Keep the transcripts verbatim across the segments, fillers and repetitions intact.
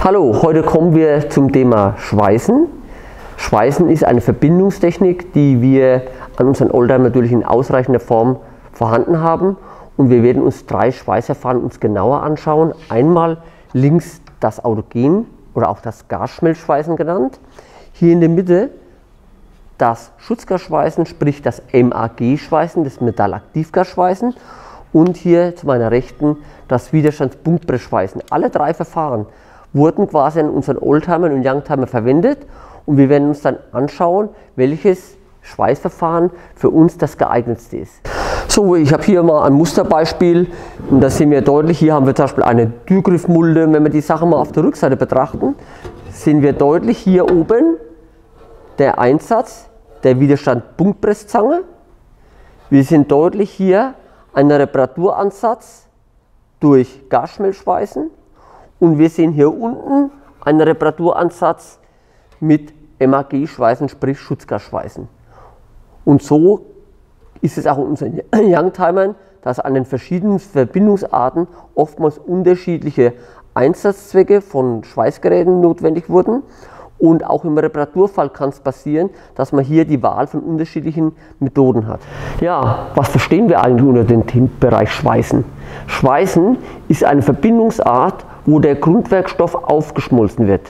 Hallo, heute kommen wir zum Thema Schweißen. Schweißen ist eine Verbindungstechnik, die wir an unseren Oldtimer natürlich in ausreichender Form vorhanden haben. Und wir werden uns drei Schweißverfahren uns genauer anschauen. Einmal links das Autogen oder auch das Gasschmelzschweißen genannt. Hier in der Mitte das Schutzgasschweißen, sprich das M A G-Schweißen, das Metallaktivgasschweißen. Und hier zu meiner Rechten das Widerstandspunktpressschweißen. Alle drei Verfahren wurden quasi an unseren Oldtimern und Youngtimer verwendet. Und wir werden uns dann anschauen, welches Schweißverfahren für uns das geeignetste ist. So, ich habe hier mal ein Musterbeispiel und da sehen wir deutlich, hier haben wir zum Beispiel eine Türgriffmulde. Wenn wir die Sache mal auf der Rückseite betrachten, sehen wir deutlich hier oben der Einsatz der Widerstand-Punktpresszange. Wir sehen deutlich hier einen Reparaturansatz durch Gasschmelzschweißen und wir sehen hier unten einen Reparaturansatz mit M A G-Schweißen, sprich Schutzgasschweißen. Und so ist es auch in unseren Youngtimern, dass an den verschiedenen Verbindungsarten oftmals unterschiedliche Einsatzzwecke von Schweißgeräten notwendig wurden. Und auch im Reparaturfall kann es passieren, dass man hier die Wahl von unterschiedlichen Methoden hat. Ja, was verstehen wir eigentlich unter dem Bereich Schweißen? Schweißen ist eine Verbindungsart, wo der Grundwerkstoff aufgeschmolzen wird.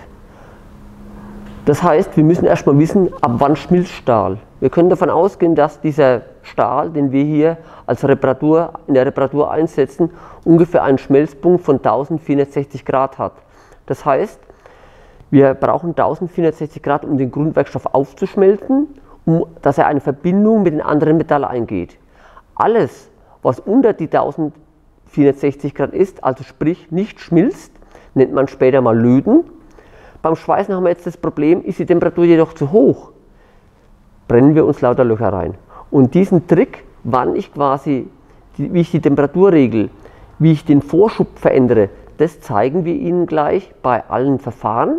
Das heißt, wir müssen erstmal wissen, ab wann schmilzt Stahl. Wir können davon ausgehen, dass dieser Stahl, den wir hier als Reparatur, in der Reparatur einsetzen, ungefähr einen Schmelzpunkt von eintausendvierhundertsechzig Grad hat. Das heißt, wir brauchen eintausendvierhundertsechzig Grad, um den Grundwerkstoff aufzuschmelzen, um, dass er eine Verbindung mit den anderen Metallen eingeht. Alles, was unter die eintausendvierhundertsechzig Grad ist, also sprich nicht schmilzt, nennt man später mal Löten. Beim Schweißen haben wir jetzt das Problem, ist die Temperatur jedoch zu hoch, brennen wir uns lauter Löcher rein. Und diesen Trick, wann ich quasi, wie ich die Temperatur regel, wie ich den Vorschub verändere, das zeigen wir Ihnen gleich bei allen Verfahren.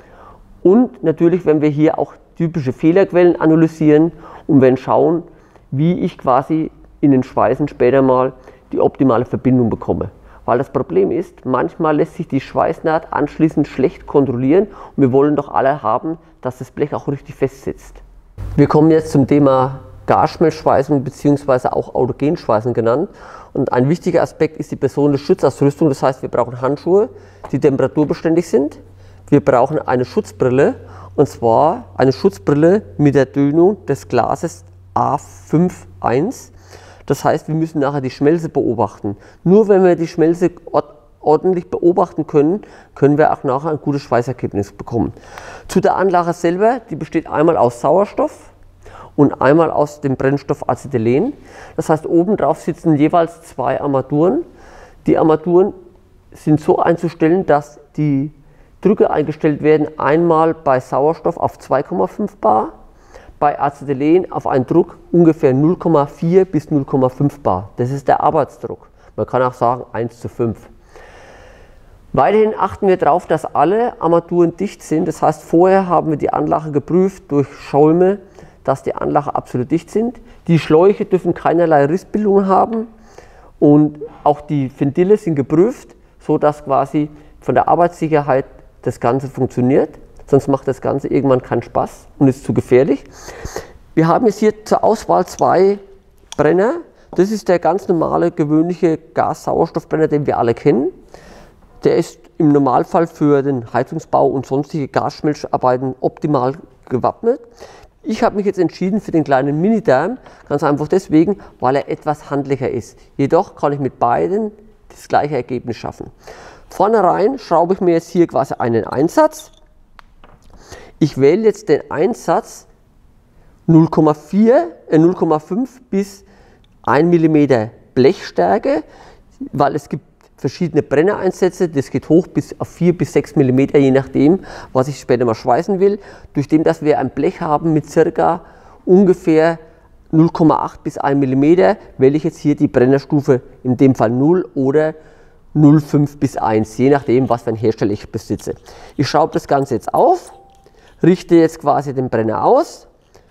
Und natürlich, wenn wir hier auch typische Fehlerquellen analysieren und wenn schauen, wie ich quasi in den Schweißen später mal die optimale Verbindung bekomme. Weil das Problem ist, manchmal lässt sich die Schweißnaht anschließend schlecht kontrollieren und wir wollen doch alle haben, dass das Blech auch richtig festsitzt. Wir kommen jetzt zum Thema Gasschmelzschweißen bzw. auch Autogenschweißen genannt. Und ein wichtiger Aspekt ist die personelle Schutzausrüstung. Das heißt, wir brauchen Handschuhe, die temperaturbeständig sind. Wir brauchen eine Schutzbrille, und zwar eine Schutzbrille mit der Tönung des Glases A fünf eins. Das heißt, wir müssen nachher die Schmelze beobachten. Nur wenn wir die Schmelze ordentlich beobachten können, können wir auch nachher ein gutes Schweißergebnis bekommen. Zu der Anlage selber, die besteht einmal aus Sauerstoff und einmal aus dem Brennstoff Acetylen. Das heißt, oben drauf sitzen jeweils zwei Armaturen. Die Armaturen sind so einzustellen, dass die Drücke eingestellt werden, einmal bei Sauerstoff auf zwei Komma fünf bar, bei Acetylen auf einen Druck ungefähr null Komma vier bis null Komma fünf bar. Das ist der Arbeitsdruck. Man kann auch sagen eins zu fünf. Weiterhin achten wir darauf, dass alle Armaturen dicht sind. Das heißt, vorher haben wir die Anlage geprüft durch Schäume, dass die Anlage absolut dicht sind. Die Schläuche dürfen keinerlei Rissbildungen haben und auch die Ventile sind geprüft, sodass quasi von der Arbeitssicherheit das Ganze funktioniert. Sonst macht das Ganze irgendwann keinen Spaß und ist zu gefährlich. Wir haben jetzt hier zur Auswahl zwei Brenner. Das ist der ganz normale, gewöhnliche Gas-Sauerstoffbrenner, den wir alle kennen. Der ist im Normalfall für den Heizungsbau und sonstige Gasschmelzarbeiten optimal gewappnet. Ich habe mich jetzt entschieden für den kleinen Mini-Derm, ganz einfach deswegen, weil er etwas handlicher ist. Jedoch kann ich mit beiden das gleiche Ergebnis schaffen. Vorne rein schraube ich mir jetzt hier quasi einen Einsatz. Ich wähle jetzt den Einsatz null Komma vier, äh null Komma fünf bis ein Millimeter Blechstärke, weil es gibt verschiedene Brennereinsätze, das geht hoch bis auf vier bis sechs Millimeter, je nachdem, was ich später mal schweißen will. Durch dem, dass wir ein Blech haben mit circa ungefähr null Komma acht bis ein Millimeter, wähle ich jetzt hier die Brennerstufe, in dem Fall null oder null Komma fünf bis eins, je nachdem, was für ein Hersteller ich besitze. Ich schraube das Ganze jetzt auf, richte jetzt quasi den Brenner aus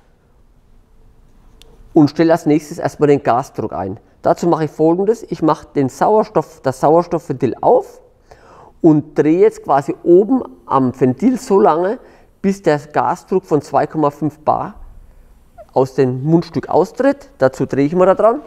und stelle als nächstes erstmal den Gasdruck ein. Dazu mache ich Folgendes: Ich mache den Sauerstoff, das Sauerstoffventil auf und drehe jetzt quasi oben am Ventil so lange, bis der Gasdruck von zwei Komma fünf bar aus dem Mundstück austritt. Dazu drehe ich mal da dran.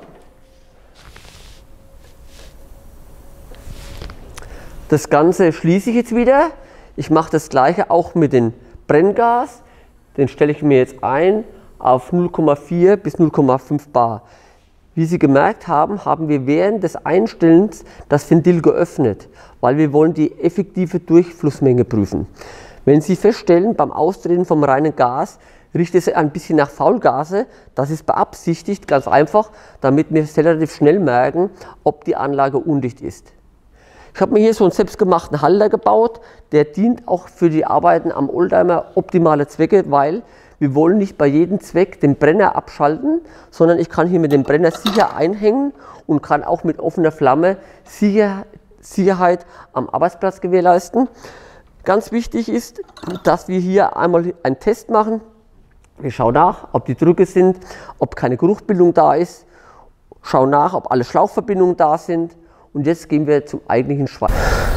Das Ganze schließe ich jetzt wieder. Ich mache das gleiche auch mit dem Brenngas. Den stelle ich mir jetzt ein auf null Komma vier bis null Komma fünf bar. Wie Sie gemerkt haben, haben wir während des Einstellens das Ventil geöffnet, weil wir wollen die effektive Durchflussmenge prüfen. Wenn Sie feststellen, beim Austreten vom reinen Gas riecht es ein bisschen nach Faulgase, das ist beabsichtigt, ganz einfach, damit wir relativ schnell merken, ob die Anlage undicht ist. Ich habe mir hier so einen selbstgemachten Halter gebaut, der dient auch für die Arbeiten am Oldtimer optimale Zwecke, weil wir wollen nicht bei jedem Zweck den Brenner abschalten, sondern ich kann hier mit dem Brenner sicher einhängen und kann auch mit offener Flamme Sicher Sicherheit am Arbeitsplatz gewährleisten. Ganz wichtig ist, dass wir hier einmal einen Test machen. Wir schauen nach, ob die Drücke sind, ob keine Geruchbildung da ist, schauen nach, ob alle Schlauchverbindungen da sind. Und jetzt gehen wir zum eigentlichen Schweiß.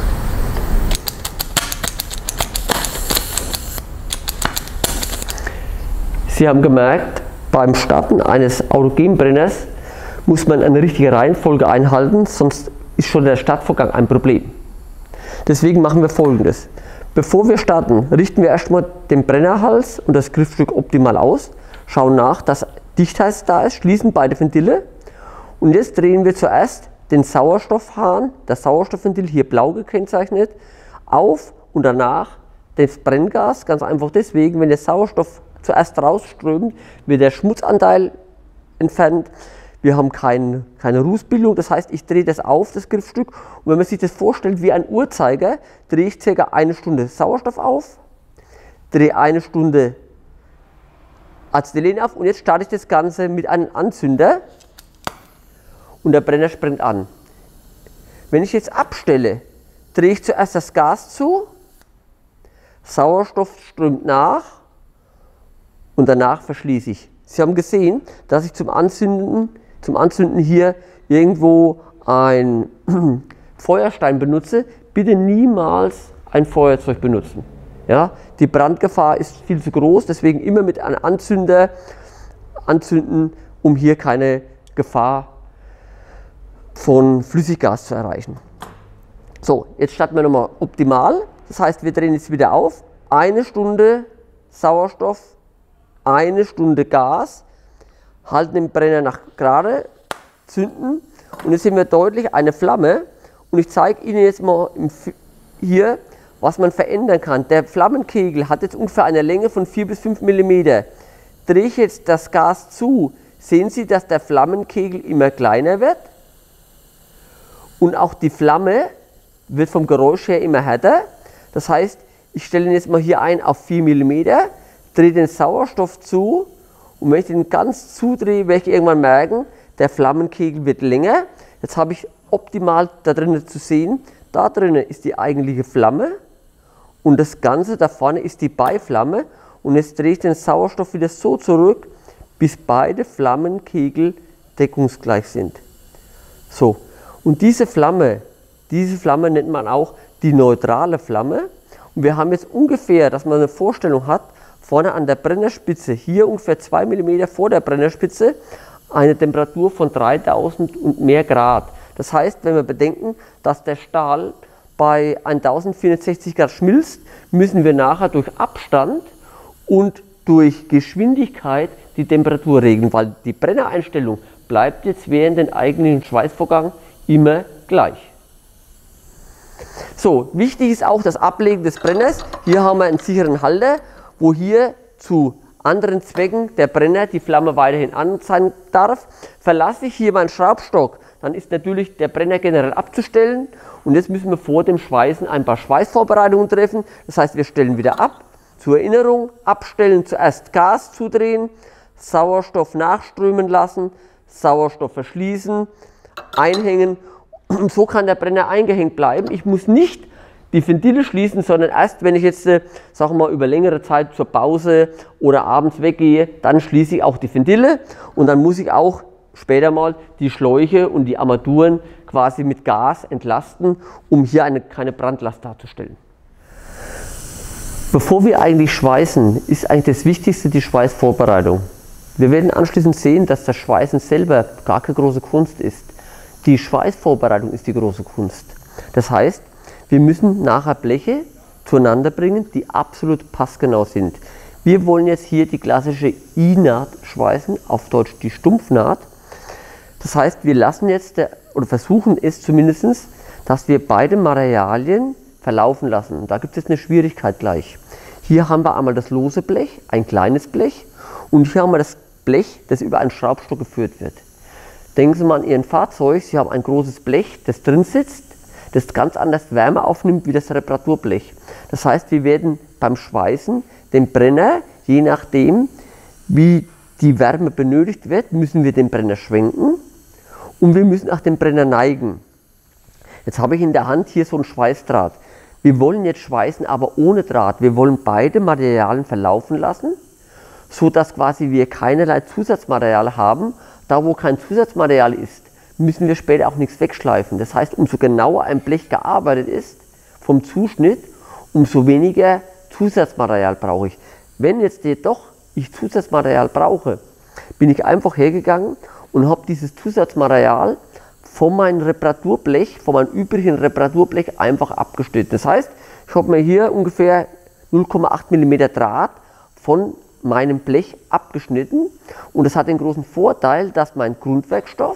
Sie haben gemerkt, beim Starten eines Autogenbrenners muss man eine richtige Reihenfolge einhalten, sonst ist schon der Startvorgang ein Problem. Deswegen machen wir Folgendes. Bevor wir starten, richten wir erstmal den Brennerhals und das Griffstück optimal aus, schauen nach, dass Dichtheit da ist, schließen beide Ventile und jetzt drehen wir zuerst den Sauerstoffhahn, das Sauerstoffventil, hier blau gekennzeichnet, auf und danach das Brenngas, ganz einfach deswegen, wenn der Sauerstoff zuerst rausströmt, wird der Schmutzanteil entfernt. Wir haben kein, keine Rußbildung, das heißt, ich drehe das auf, das Griffstück. Und wenn man sich das vorstellt wie ein Uhrzeiger, drehe ich ca. eine Stunde Sauerstoff auf, drehe eine Stunde Acetylen auf und jetzt starte ich das Ganze mit einem Anzünder und der Brenner springt an. Wenn ich jetzt abstelle, drehe ich zuerst das Gas zu, Sauerstoff strömt nach und danach verschließe ich. Sie haben gesehen, dass ich zum Anzünden, zum Anzünden hier irgendwo ein Feuerstein benutze. Bitte niemals ein Feuerzeug benutzen. Ja? Die Brandgefahr ist viel zu groß, deswegen immer mit einem Anzünder anzünden, um hier keine Gefahr von Flüssiggas zu erreichen. So, jetzt starten wir nochmal optimal. Das heißt, wir drehen jetzt wieder auf. Eine Stunde Sauerstoff, eine Stunde Gas, halten den Brenner nach gerade, zünden und jetzt sehen wir deutlich eine Flamme und ich zeige Ihnen jetzt mal hier, was man verändern kann. Der Flammenkegel hat jetzt ungefähr eine Länge von vier bis fünf Millimeter. Drehe ich jetzt das Gas zu, sehen Sie, dass der Flammenkegel immer kleiner wird und auch die Flamme wird vom Geräusch her immer härter. Das heißt, ich stelle ihn jetzt mal hier ein auf vier Millimeter, drehe den Sauerstoff zu und wenn ich den ganz zudrehe, werde ich irgendwann merken, der Flammenkegel wird länger. Jetzt habe ich optimal da drinnen zu sehen, da drinnen ist die eigentliche Flamme und das Ganze da vorne ist die Beiflamme und jetzt drehe ich den Sauerstoff wieder so zurück, bis beide Flammenkegel deckungsgleich sind. So, und diese Flamme, diese Flamme nennt man auch die neutrale Flamme und wir haben jetzt ungefähr, dass man eine Vorstellung hat, vorne an der Brennerspitze, hier ungefähr zwei Millimeter vor der Brennerspitze, eine Temperatur von dreitausend und mehr Grad. Das heißt, wenn wir bedenken, dass der Stahl bei eintausendvierhundertsechzig Grad schmilzt, müssen wir nachher durch Abstand und durch Geschwindigkeit die Temperatur regeln, weil die Brennereinstellung bleibt jetzt während dem eigentlichen Schweißvorgang immer gleich. So, wichtig ist auch das Ablegen des Brenners. Hier haben wir einen sicheren Halter, wo hier zu anderen Zwecken der Brenner die Flamme weiterhin an sein darf. Verlasse ich hier meinen Schraubstock, dann ist natürlich der Brenner generell abzustellen und jetzt müssen wir vor dem Schweißen ein paar Schweißvorbereitungen treffen. Das heißt, wir stellen wieder ab. Zur Erinnerung, abstellen, zuerst Gas zudrehen, Sauerstoff nachströmen lassen, Sauerstoff verschließen, einhängen und so kann der Brenner eingehängt bleiben. Ich muss nicht die Ventile schließen, sondern erst wenn ich jetzt, äh, sagen wir mal, über längere Zeit zur Pause oder abends weggehe, dann schließe ich auch die Ventile und dann muss ich auch später mal die Schläuche und die Armaturen quasi mit Gas entlasten, um hier eine, keine Brandlast darzustellen. Bevor wir eigentlich schweißen, ist eigentlich das Wichtigste die Schweißvorbereitung. Wir werden anschließend sehen, dass das Schweißen selber gar keine große Kunst ist. Die Schweißvorbereitung ist die große Kunst. Das heißt, wir müssen nachher Bleche zueinander bringen, die absolut passgenau sind. Wir wollen jetzt hier die klassische I-Naht schweißen, auf Deutsch die Stumpfnaht. Das heißt, wir lassen jetzt, oder versuchen es zumindest, dass wir beide Materialien verlaufen lassen. Da gibt es eine Schwierigkeit gleich. Hier haben wir einmal das lose Blech, ein kleines Blech, und hier haben wir das Blech, das über einen Schraubstock geführt wird. Denken Sie mal an Ihren Fahrzeug, Sie haben ein großes Blech, das drin sitzt, das ganz anders Wärme aufnimmt wie das Reparaturblech. Das heißt, wir werden beim Schweißen den Brenner, je nachdem wie die Wärme benötigt wird, müssen wir den Brenner schwenken und wir müssen auch den Brenner neigen. Jetzt habe ich in der Hand hier so einen Schweißdraht. Wir wollen jetzt schweißen, aber ohne Draht. Wir wollen beide Materialien verlaufen lassen, so dass quasi wir keinerlei Zusatzmaterial haben. Da wo kein Zusatzmaterial ist, müssen wir später auch nichts wegschleifen. Das heißt, umso genauer ein Blech gearbeitet ist vom Zuschnitt, umso weniger Zusatzmaterial brauche ich. Wenn jetzt jedoch ich Zusatzmaterial brauche, bin ich einfach hergegangen und habe dieses Zusatzmaterial von meinem Reparaturblech, von meinem übrigen Reparaturblech einfach abgeschnitten. Das heißt, ich habe mir hier ungefähr null Komma acht Millimeter Draht von meinem Blech abgeschnitten und das hat den großen Vorteil, dass mein Grundwerkstoff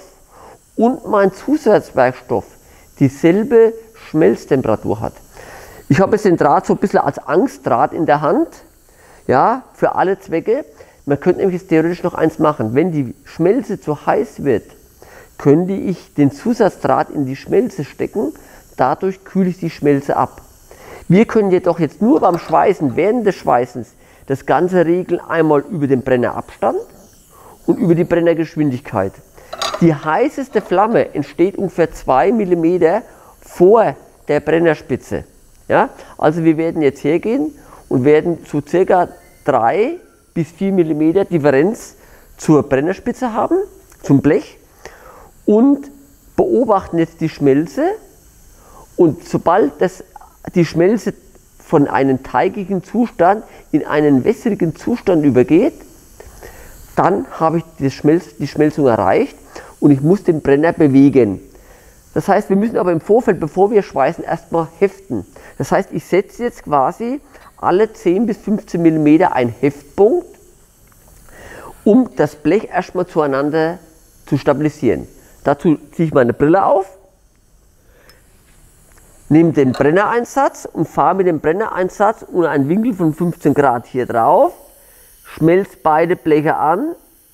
und mein Zusatzwerkstoff dieselbe Schmelztemperatur hat. Ich habe jetzt den Draht so ein bisschen als Angstdraht in der Hand, ja, für alle Zwecke. Man könnte nämlich jetzt theoretisch noch eins machen. Wenn die Schmelze zu heiß wird, könnte ich den Zusatzdraht in die Schmelze stecken, dadurch kühle ich die Schmelze ab. Wir können jedoch jetzt nur beim Schweißen, während des Schweißens, das Ganze regeln einmal über den Brennerabstand und über die Brennergeschwindigkeit. Die heißeste Flamme entsteht ungefähr zwei Millimeter vor der Brennerspitze. Ja? Also wir werden jetzt hergehen und werden zu ca. drei bis vier Millimeter Differenz zur Brennerspitze haben, zum Blech, und beobachten jetzt die Schmelze, und sobald das, die Schmelze von einem teigigen Zustand in einen wässrigen Zustand übergeht, dann habe ich die, Schmelz, die Schmelzung erreicht und ich muss den Brenner bewegen. Das heißt, wir müssen aber im Vorfeld, bevor wir schweißen, erstmal heften. Das heißt, ich setze jetzt quasi alle zehn bis fünfzehn Millimeter einen Heftpunkt, um das Blech erstmal zueinander zu stabilisieren. Dazu ziehe ich meine Brille auf, nehme den Brennereinsatz und fahre mit dem Brennereinsatz unter einen Winkel von fünfzehn Grad hier drauf, schmelze beide Bleche an,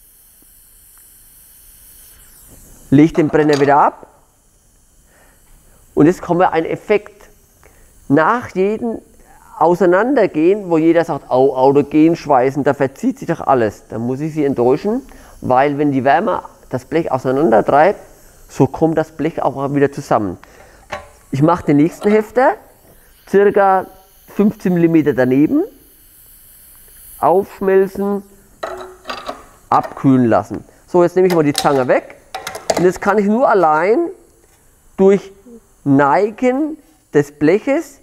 lege den Brenner wieder ab und jetzt kommt ein Effekt. Nach jedem Auseinandergehen, wo jeder sagt, au, Autogen schweißen, da verzieht sich doch alles, dann muss ich Sie enttäuschen, weil wenn die Wärme das Blech auseinander treibt, so kommt das Blech auch wieder zusammen. Ich mache den nächsten Hefter, circa fünfzehn Millimeter daneben, aufschmelzen, abkühlen lassen. So, jetzt nehme ich mal die Zange weg und jetzt kann ich nur allein durch Neigen des Bleches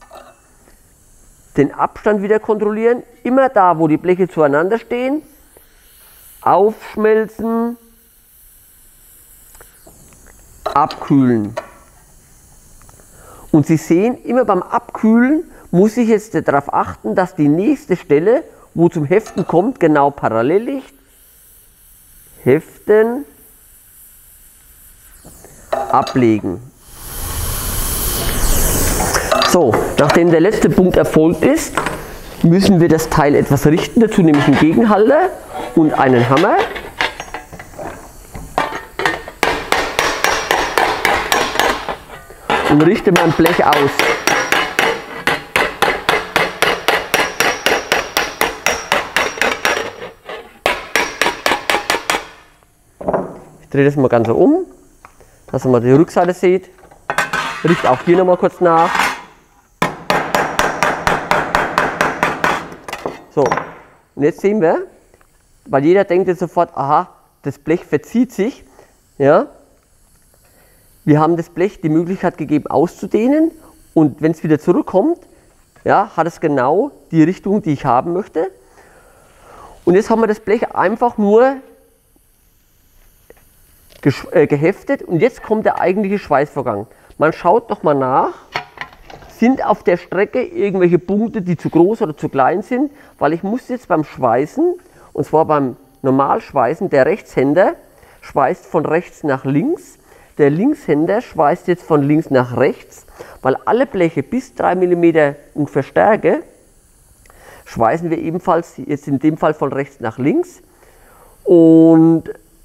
den Abstand wieder kontrollieren. Immer da, wo die Bleche zueinander stehen, aufschmelzen, abkühlen. Und Sie sehen, immer beim Abkühlen muss ich jetzt darauf achten, dass die nächste Stelle, wo zum Heften kommt, genau parallel liegt. Heften, ablegen. So, nachdem der letzte Punkt erfolgt ist, müssen wir das Teil etwas richten. Dazu nehme ich einen Gegenhalter und einen Hammer. Und richte mein Blech aus. Ich drehe das mal ganz so um, dass ihr mal die Rückseite seht. Richte auch hier nochmal kurz nach. So, und jetzt sehen wir, weil jeder denkt jetzt sofort, aha, das Blech verzieht sich. Ja. Wir haben das Blech die Möglichkeit gegeben auszudehnen und wenn es wieder zurückkommt, ja, hat es genau die Richtung, die ich haben möchte. Und jetzt haben wir das Blech einfach nur geheftet und jetzt kommt der eigentliche Schweißvorgang. Man schaut noch mal nach, sind auf der Strecke irgendwelche Punkte, die zu groß oder zu klein sind, weil ich muss jetzt beim Schweißen, und zwar beim Normalschweißen, der Rechtshänder schweißt von rechts nach links, der Linkshänder schweißt jetzt von links nach rechts, weil alle Bleche bis drei Millimeter ungefähr Stärke schweißen wir ebenfalls jetzt in dem Fall von rechts nach links und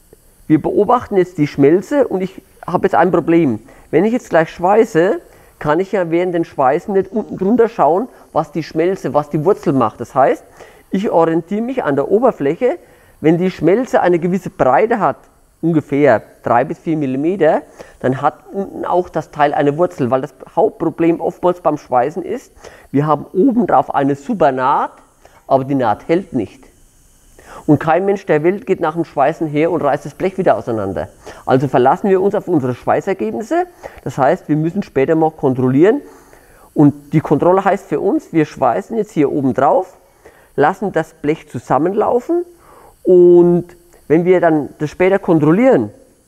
wir beobachten jetzt die Schmelze und ich habe jetzt ein Problem. Wenn ich jetzt gleich schweiße, kann ich ja während den Schweißen nicht unten drunter schauen, was die Schmelze, was die Wurzel macht. Das heißt, ich orientiere mich an der Oberfläche, wenn die Schmelze eine gewisse Breite hat, ungefähr drei bis vier Millimeter, dann hat unten auch das Teil eine Wurzel, weil das Hauptproblem oftmals beim Schweißen ist, wir haben oben drauf eine super Naht, aber die Naht hält nicht. Und kein Mensch der Welt geht nach dem Schweißen her und reißt das Blech wieder auseinander. Also verlassen wir uns auf unsere Schweißergebnisse, das heißt, wir müssen später mal kontrollieren und die Kontrolle heißt für uns, wir schweißen jetzt hier oben drauf, lassen das Blech zusammenlaufen und wenn wir dann das später kontrollieren,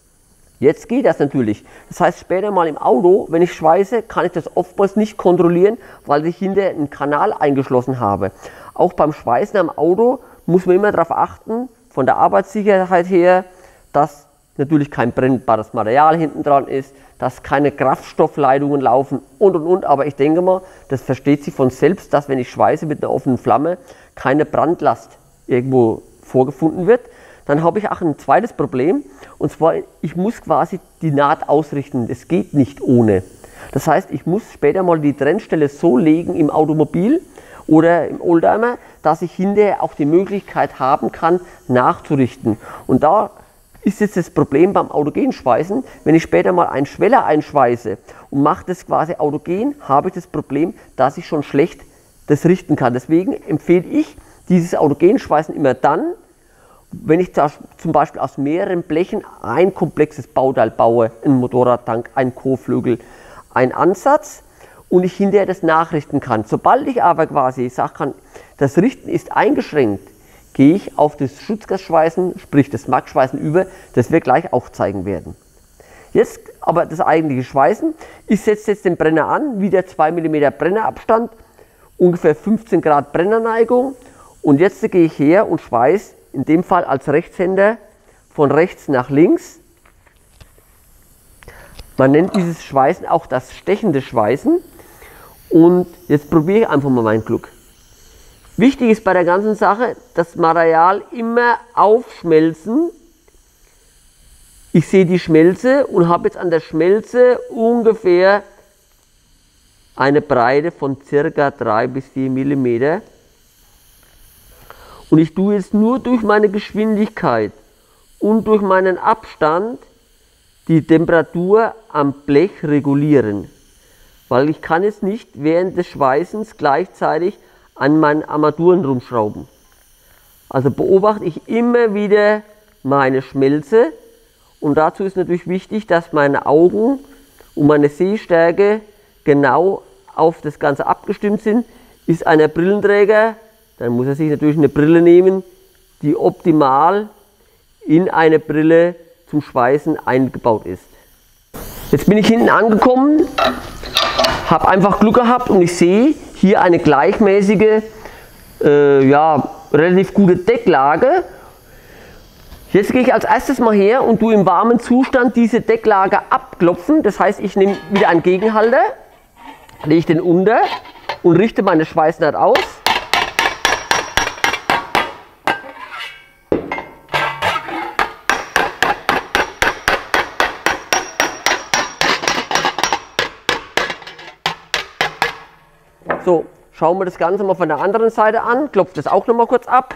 jetzt geht das natürlich. Das heißt, später mal im Auto, wenn ich schweiße, kann ich das oftmals nicht kontrollieren, weil ich hinter einen Kanal eingeschlossen habe. Auch beim Schweißen am Auto muss man immer darauf achten, von der Arbeitssicherheit her, dass natürlich kein brennbares Material hinten dran ist, dass keine Kraftstoffleitungen laufen und und und. Aber ich denke mal, das versteht sich von selbst, dass wenn ich schweiße mit einer offenen Flamme, keine Brandlast irgendwo vorgefunden wird. Dann habe ich auch ein zweites Problem und zwar, ich muss quasi die Naht ausrichten. Das geht nicht ohne. Das heißt, ich muss später mal die Trennstelle so legen im Automobil oder im Oldtimer, dass ich hinterher auch die Möglichkeit haben kann, nachzurichten. Und da ist jetzt das Problem beim Autogenschweißen, wenn ich später mal einen Schweller einschweiße und mache das quasi autogen, habe ich das Problem, dass ich schon schlecht das richten kann. Deswegen empfehle ich dieses Autogenschweißen immer dann, wenn ich zum Beispiel aus mehreren Blechen ein komplexes Bauteil baue, ein Motorradtank, ein Kotflügel, ein Ansatz und ich hinterher das nachrichten kann. Sobald ich aber quasi sagen kann, das Richten ist eingeschränkt, gehe ich auf das Schutzgasschweißen, sprich das Max-Schweißen über, das wir gleich auch zeigen werden. Jetzt aber das eigentliche Schweißen. Ich setze jetzt den Brenner an, wieder zwei Millimeter Brennerabstand, ungefähr fünfzehn Grad Brennerneigung und jetzt gehe ich her und schweiße in dem Fall als Rechtshänder von rechts nach links. Man nennt dieses Schweißen auch das stechende Schweißen. Und jetzt probiere ich einfach mal mein Glück. Wichtig ist bei der ganzen Sache, das Material immer aufschmelzen. Ich sehe die Schmelze und habe jetzt an der Schmelze ungefähr eine Breite von ca. drei bis vier Millimeter. Und ich tue jetzt nur durch meine Geschwindigkeit und durch meinen Abstand die Temperatur am Blech regulieren. Weil ich kann jetzt nicht während des Schweißens gleichzeitig an meinen Armaturen rumschrauben. Also beobachte ich immer wieder meine Schmelze und dazu ist natürlich wichtig, dass meine Augen und meine Sehstärke genau auf das Ganze abgestimmt sind. Ist einer Brillenträger, dann muss er sich natürlich eine Brille nehmen, die optimal in eine Brille zum Schweißen eingebaut ist. Jetzt bin ich hinten angekommen, habe einfach Glück gehabt und ich sehe hier eine gleichmäßige, äh, ja, relativ gute Decklage. Jetzt gehe ich als erstes mal her und tue im warmen Zustand diese Decklage abklopfen. Das heißt, ich nehme wieder einen Gegenhalter, lege den unter und richte meine Schweißnaht aus. So, schauen wir das Ganze mal von der anderen Seite an, klopft das auch noch mal kurz ab.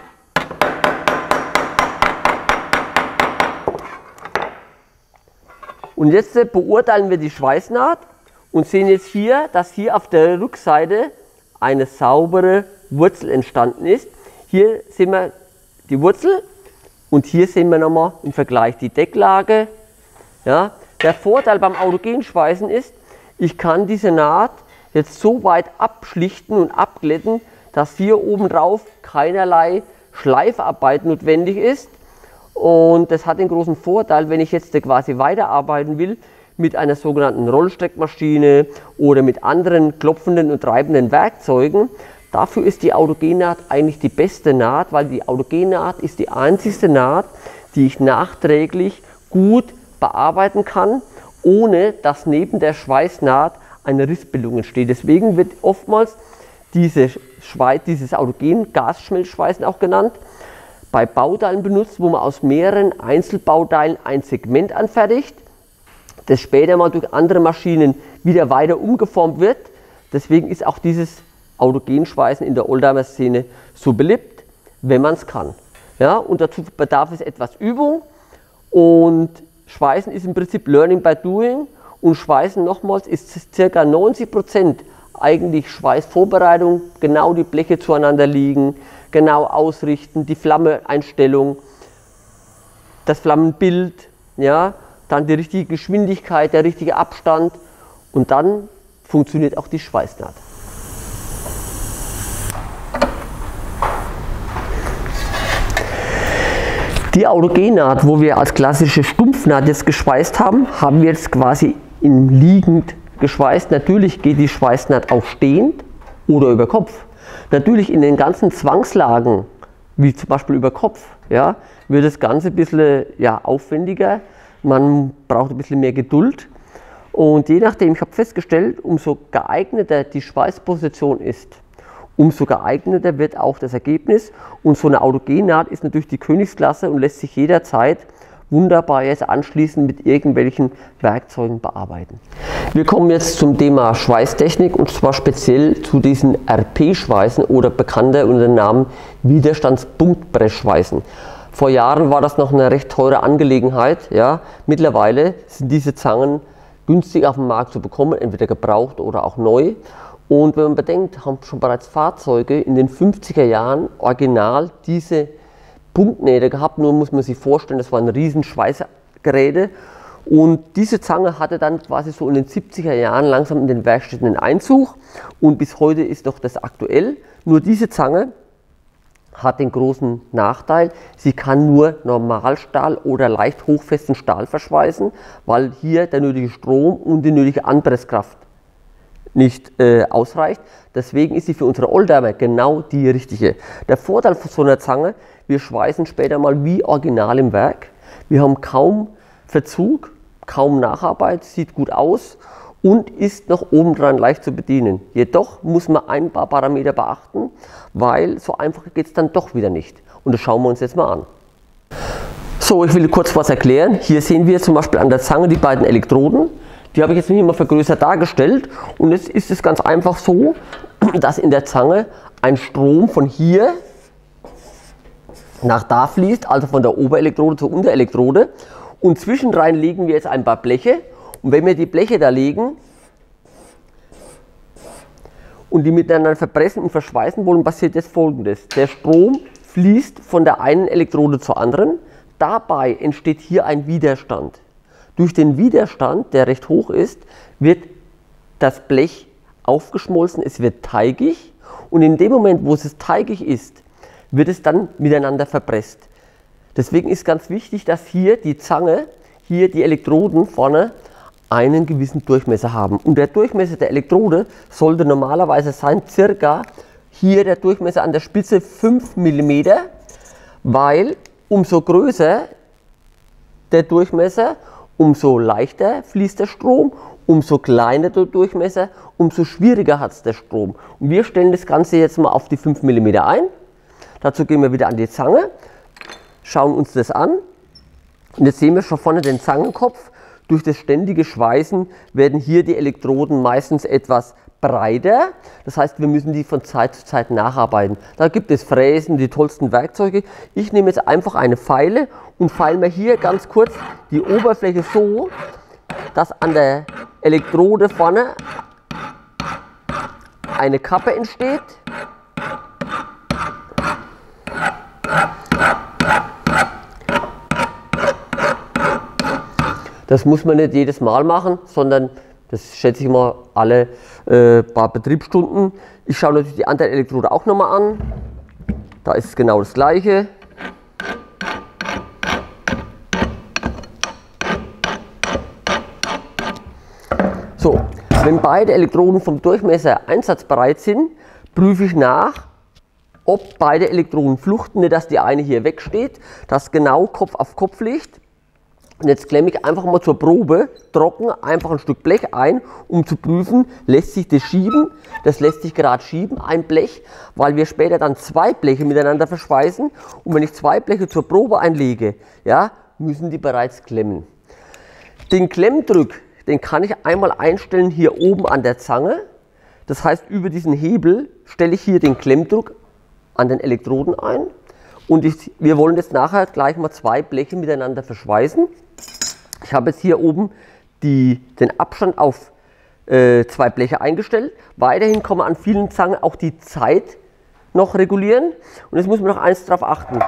Und jetzt beurteilen wir die Schweißnaht und sehen jetzt hier, dass hier auf der Rückseite eine saubere Wurzel entstanden ist. Hier sehen wir die Wurzel Und hier sehen wir nochmal im Vergleich die Decklage. Ja. Der Vorteil beim Autogenschweißen ist, ich kann diese Naht jetzt so weit abschlichten und abglätten, dass hier oben drauf keinerlei Schleifarbeit notwendig ist. Und das hat den großen Vorteil, wenn ich jetzt quasi weiterarbeiten will mit einer sogenannten Rollstreckmaschine oder mit anderen klopfenden und treibenden Werkzeugen. Dafür ist die Autogennaht eigentlich die beste Naht, weil die Autogennaht ist die einzigste Naht, die ich nachträglich gut bearbeiten kann, ohne dass neben der Schweißnaht eine Rissbildung entsteht. Deswegen wird oftmals diese Schweiß, dieses Autogen-Gasschmelzschweißen auch genannt, bei Bauteilen benutzt, wo man aus mehreren Einzelbauteilen ein Segment anfertigt, das später mal durch andere Maschinen wieder weiter umgeformt wird. Deswegen ist auch dieses Autogenschweißen in der Oldtimer-Szene so beliebt, wenn man es kann. Ja, und dazu bedarf es etwas Übung, und Schweißen ist im Prinzip Learning by Doing, und Schweißen nochmals ist ca. neunzig Prozent eigentlich Schweißvorbereitung, genau die Bleche zueinander liegen, genau ausrichten, die Flammeeinstellung, das Flammenbild, ja, dann die richtige Geschwindigkeit, der richtige Abstand, und dann funktioniert auch die Schweißnaht. Die Autogennaht, wo wir als klassische Stumpfnaht jetzt geschweißt haben, haben wir jetzt quasi in liegend geschweißt. Natürlich geht die Schweißnaht auch stehend oder über Kopf. Natürlich in den ganzen Zwangslagen, wie zum Beispiel über Kopf, ja, wird das Ganze ein bisschen, ja, aufwendiger. Man braucht ein bisschen mehr Geduld. Und je nachdem, ich habe festgestellt, umso geeigneter die Schweißposition ist, umso geeigneter wird auch das Ergebnis. Und so eine Autogennaht ist natürlich die Königsklasse und lässt sich jederzeit wunderbar jetzt anschließend mit irgendwelchen Werkzeugen bearbeiten. Wir kommen jetzt zum Thema Schweißtechnik, und zwar speziell zu diesen R P-Schweißen oder bekannter unter dem Namen Widerstandspunktpressschweißen. Vor Jahren war das noch eine recht teure Angelegenheit. Ja. Mittlerweile sind diese Zangen günstig auf dem Markt zu bekommen, entweder gebraucht oder auch neu. Und wenn man bedenkt, haben schon bereits Fahrzeuge in den fünfziger Jahren original diese Punktnähte gehabt, nur muss man sich vorstellen, das waren riesen Schweißgeräte, und diese Zange hatte dann quasi so in den siebziger Jahren langsam in den Werkstätten den Einzug, und bis heute ist doch das aktuell. Nur diese Zange hat den großen Nachteil, sie kann nur Normalstahl oder leicht hochfesten Stahl verschweißen, weil hier der nötige Strom und die nötige Anpresskraft nicht äh, ausreicht. Deswegen ist sie für unsere Oldtimer genau die richtige. Der Vorteil von so einer Zange: Wir schweißen später mal wie original im Werk. Wir haben kaum Verzug, kaum Nacharbeit, sieht gut aus und ist noch obendran leicht zu bedienen. Jedoch muss man ein paar Parameter beachten, weil so einfach geht es dann doch wieder nicht. Und das schauen wir uns jetzt mal an. So, ich will kurz was erklären. Hier sehen wir zum Beispiel an der Zange die beiden Elektroden. Die habe ich jetzt hier mal vergrößert dargestellt, und jetzt ist es ganz einfach so, dass in der Zange ein Strom von hier nach da fließt, also von der Oberelektrode zur Unterelektrode, und zwischendrin legen wir jetzt ein paar Bleche, und wenn wir die Bleche da legen und die miteinander verpressen und verschweißen wollen, passiert jetzt Folgendes: Der Strom fließt von der einen Elektrode zur anderen, dabei entsteht hier ein Widerstand. Durch den Widerstand, der recht hoch ist, wird das Blech aufgeschmolzen, es wird teigig, und in dem Moment, wo es teigig ist, wird es dann miteinander verpresst. Deswegen ist ganz wichtig, dass hier die Zange, hier die Elektroden vorne einen gewissen Durchmesser haben. Und der Durchmesser der Elektrode sollte normalerweise sein, circa hier der Durchmesser an der Spitze fünf Millimeter, weil umso größer der Durchmesser, umso leichter fließt der Strom, umso kleiner der Durchmesser, umso schwieriger hat es der Strom. Und wir stellen das Ganze jetzt mal auf die fünf Millimeter ein. Dazu gehen wir wieder an die Zange, schauen uns das an, und jetzt sehen wir schon vorne den Zangenkopf. Durch das ständige Schweißen werden hier die Elektroden meistens etwas breiter. Das heißt, wir müssen die von Zeit zu Zeit nacharbeiten. Da gibt es Fräsen, die tollsten Werkzeuge. Ich nehme jetzt einfach eine Feile und feile mir hier ganz kurz die Oberfläche so, dass an der Elektrode vorne eine Kappe entsteht. Das muss man nicht jedes Mal machen, sondern das schätze ich mal alle äh, paar Betriebsstunden. Ich schaue natürlich die andere Elektrode auch nochmal an. Da ist es genau das gleiche. So, wenn beide Elektroden vom Durchmesser einsatzbereit sind, prüfe ich nach, ob beide Elektroden fluchten, nicht dass die eine hier wegsteht, dass genau Kopf auf Kopf liegt. Und jetzt klemme ich einfach mal zur Probe trocken einfach ein Stück Blech ein, um zu prüfen, lässt sich das schieben. Das lässt sich gerade schieben, ein Blech, weil wir später dann zwei Bleche miteinander verschweißen. Und wenn ich zwei Bleche zur Probe einlege, ja, müssen die bereits klemmen. Den Klemmdruck, den kann ich einmal einstellen hier oben an der Zange. Das heißt, über diesen Hebel stelle ich hier den Klemmdruck an den Elektroden ein. Und ich, wir wollen jetzt nachher gleich mal zwei Bleche miteinander verschweißen. Ich habe jetzt hier oben die, den Abstand auf äh, zwei Bleche eingestellt. Weiterhin kann man an vielen Zangen auch die Zeit noch regulieren. Und jetzt muss man noch eins darauf achten.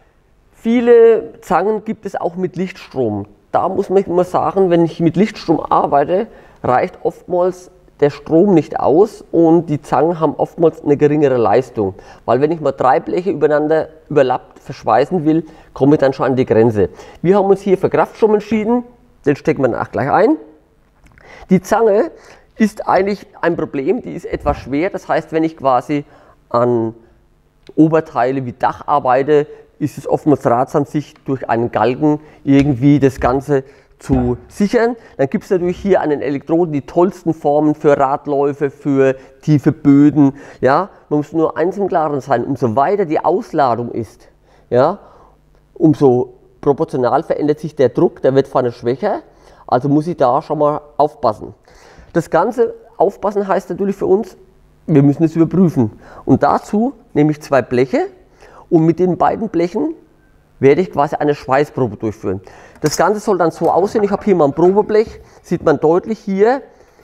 Viele Zangen gibt es auch mit Lichtstrom. Da muss man immer sagen, wenn ich mit Lichtstrom arbeite, reicht oftmals der Strom nicht aus und die Zangen haben oftmals eine geringere Leistung. Weil wenn ich mal drei Bleche übereinander überlappt verschweißen will, komme ich dann schon an die Grenze. Wir haben uns hier für Kraftstrom entschieden, den stecken wir danach gleich ein. Die Zange ist eigentlich ein Problem, die ist etwas schwer. Das heißt, wenn ich quasi an Oberteile wie Dach arbeite, ist es oftmals ratsam, sich durch einen Galgen irgendwie das Ganze zu sichern. Dann gibt es natürlich hier an den Elektroden die tollsten Formen für Radläufe, für tiefe Böden. Ja? Man muss nur eins im Klaren sein, umso weiter die Ausladung ist, ja, umso proportional verändert sich der Druck, der wird vorne schwächer, also muss ich da schon mal aufpassen. Das Ganze aufpassen heißt natürlich für uns, wir müssen es überprüfen. Und dazu nehme ich zwei Bleche und mit den beiden Blechen werde ich quasi eine Schweißprobe durchführen. Das Ganze soll dann so aussehen, ich habe hier mal ein Probeblech, sieht man deutlich hier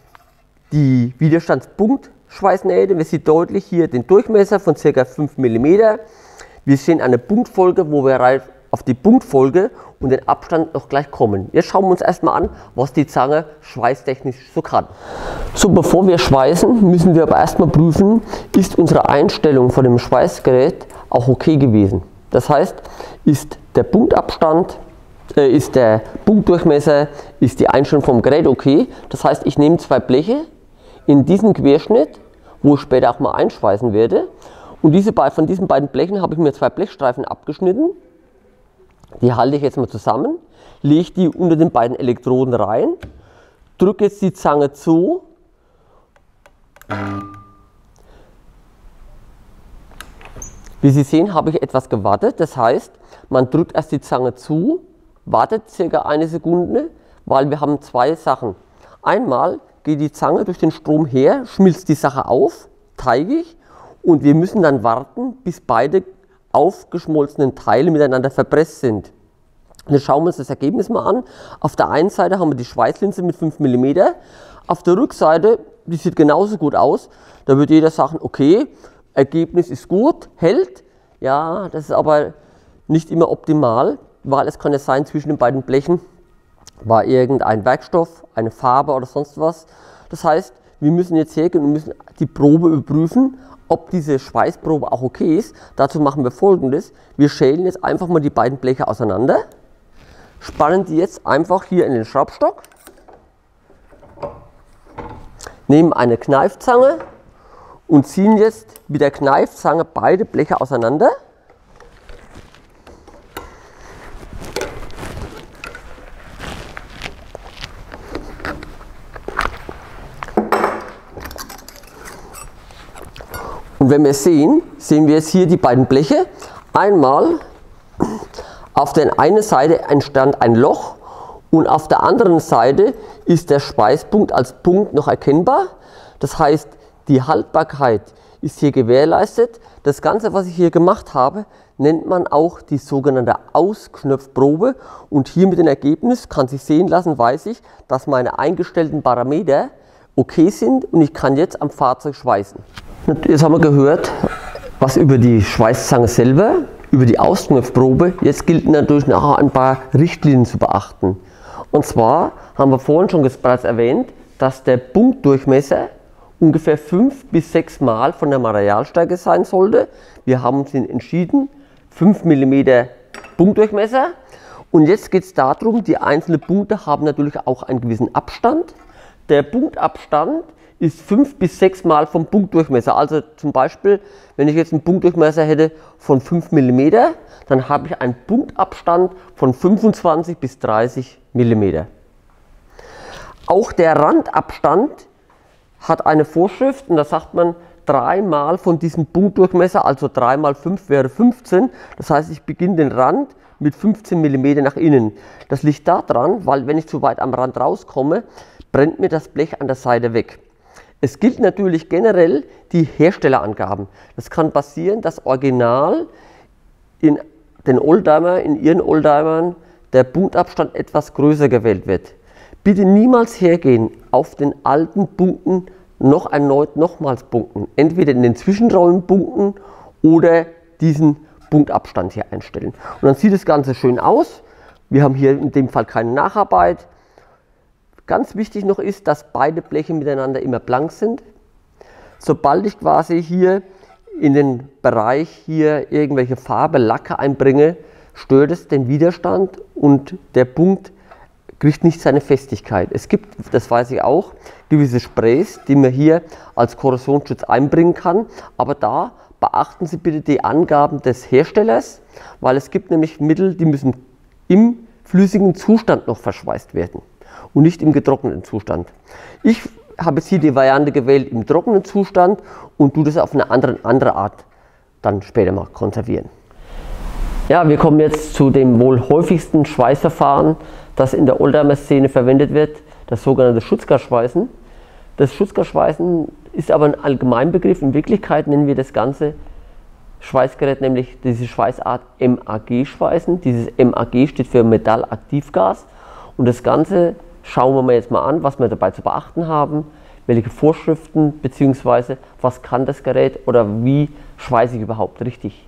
die Widerstandspunktschweißnähte, man sieht deutlich hier den Durchmesser von ca. fünf Millimeter. Wir sehen eine Punktfolge, wo wir auf die Punktfolge und den Abstand noch gleich kommen. Jetzt schauen wir uns erstmal an, was die Zange schweißtechnisch so kann. So, bevor wir schweißen, müssen wir aber erstmal prüfen, ist unsere Einstellung von dem Schweißgerät auch okay gewesen. Das heißt, ist der Punktabstand, äh, ist der Punktdurchmesser, ist die Einstellung vom Gerät okay. Das heißt, ich nehme zwei Bleche in diesen Querschnitt, wo ich später auch mal einschweißen werde. Und diese, von diesen beiden Blechen habe ich mir zwei Blechstreifen abgeschnitten. Die halte ich jetzt mal zusammen, lege die unter den beiden Elektroden rein, drücke jetzt die Zange zu. Wie Sie sehen, habe ich etwas gewartet. Das heißt, man drückt erst die Zange zu, wartet circa eine Sekunde, weil wir haben zwei Sachen. Einmal geht die Zange durch den Strom her, schmilzt die Sache auf, teigig, und wir müssen dann warten, bis beide aufgeschmolzenen Teile miteinander verpresst sind. Jetzt schauen wir uns das Ergebnis mal an. Auf der einen Seite haben wir die Schweißlinse mit fünf Millimeter. Auf der Rückseite, die sieht genauso gut aus. Da wird jeder sagen, okay, Ergebnis ist gut, hält. Ja, das ist aber nicht immer optimal, weil es kann ja sein, zwischen den beiden Blechen war irgendein Werkstoff, eine Farbe oder sonst was. Das heißt, wir müssen jetzt hergehen und müssen die Probe überprüfen, ob diese Schweißprobe auch okay ist. Dazu machen wir Folgendes. Wir schälen jetzt einfach mal die beiden Bleche auseinander, spannen die jetzt einfach hier in den Schraubstock, nehmen eine Kneifzange und ziehen jetzt mit der Kneifzange beide Bleche auseinander. Und wenn wir sehen, sehen wir jetzt hier die beiden Bleche. Einmal auf der einen Seite entstand ein Loch und auf der anderen Seite ist der Schweißpunkt als Punkt noch erkennbar. Das heißt, die Haltbarkeit ist hier gewährleistet. Das Ganze, was ich hier gemacht habe, nennt man auch die sogenannte Ausknöpfprobe. Und hier mit dem Ergebnis kann sich sehen lassen, weiß ich, dass meine eingestellten Parameter okay sind und ich kann jetzt am Fahrzeug schweißen. Jetzt haben wir gehört, was über die Schweißzange selber, über die Ausknöpfprobe. Jetzt gilt natürlich nachher ein paar Richtlinien zu beachten. Und zwar haben wir vorhin schon bereits erwähnt, dass der Punktdurchmesser ungefähr fünf bis sechs Mal von der Materialstärke sein sollte. Wir haben uns entschieden, fünf Millimeter Punktdurchmesser. Und jetzt geht es darum, die einzelnen Punkte haben natürlich auch einen gewissen Abstand. Der Punktabstand ist fünf bis sechs Mal vom Punktdurchmesser. Also zum Beispiel, wenn ich jetzt einen Punktdurchmesser hätte von fünf Millimeter, dann habe ich einen Punktabstand von fünfundzwanzig bis dreißig Millimeter. Auch der Randabstand hat eine Vorschrift und da sagt man drei Mal von diesem Punktdurchmesser, also drei mal fünf wäre fünfzehn. Das heißt, ich beginne den Rand mit fünfzehn Millimeter nach innen. Das liegt daran, weil wenn ich zu weit am Rand rauskomme, brennt mir das Blech an der Seite weg. Es gilt natürlich generell die Herstellerangaben. Das kann passieren, dass original in den Oldtimer, in Ihren Oldtimern, der Punktabstand etwas größer gewählt wird. Bitte niemals hergehen, auf den alten Punkten noch erneut nochmals punkten. Entweder in den Zwischenräumen punkten oder diesen Punktabstand hier einstellen. Und dann sieht das Ganze schön aus. Wir haben hier in dem Fall keine Nacharbeit. Ganz wichtig noch ist, dass beide Bleche miteinander immer blank sind. Sobald ich quasi hier in den Bereich hier irgendwelche Farbe, Lacke einbringe, stört es den Widerstand und der Punkt kriegt nicht seine Festigkeit. Es gibt, das weiß ich auch, gewisse Sprays, die man hier als Korrosionsschutz einbringen kann, aber da beachten Sie bitte die Angaben des Herstellers, weil es gibt nämlich Mittel, die müssen im flüssigen Zustand noch verschweißt werden und nicht im getrockneten Zustand. Ich habe jetzt hier die Variante gewählt im trockenen Zustand und tue das auf eine andere, andere Art dann später mal konservieren. Ja, wir kommen jetzt zu dem wohl häufigsten Schweißverfahren, das in der Oldtimer-Szene verwendet wird, das sogenannte Schutzgasschweißen. Das Schutzgasschweißen ist aber ein Allgemeinbegriff. In Wirklichkeit nennen wir das ganze Schweißgerät nämlich diese Schweißart M A G-Schweißen. Dieses M A G steht für Metallaktivgas. Und das Ganze schauen wir mal jetzt mal an, was wir dabei zu beachten haben, welche Vorschriften bzw. was kann das Gerät oder wie schweiße ich überhaupt richtig.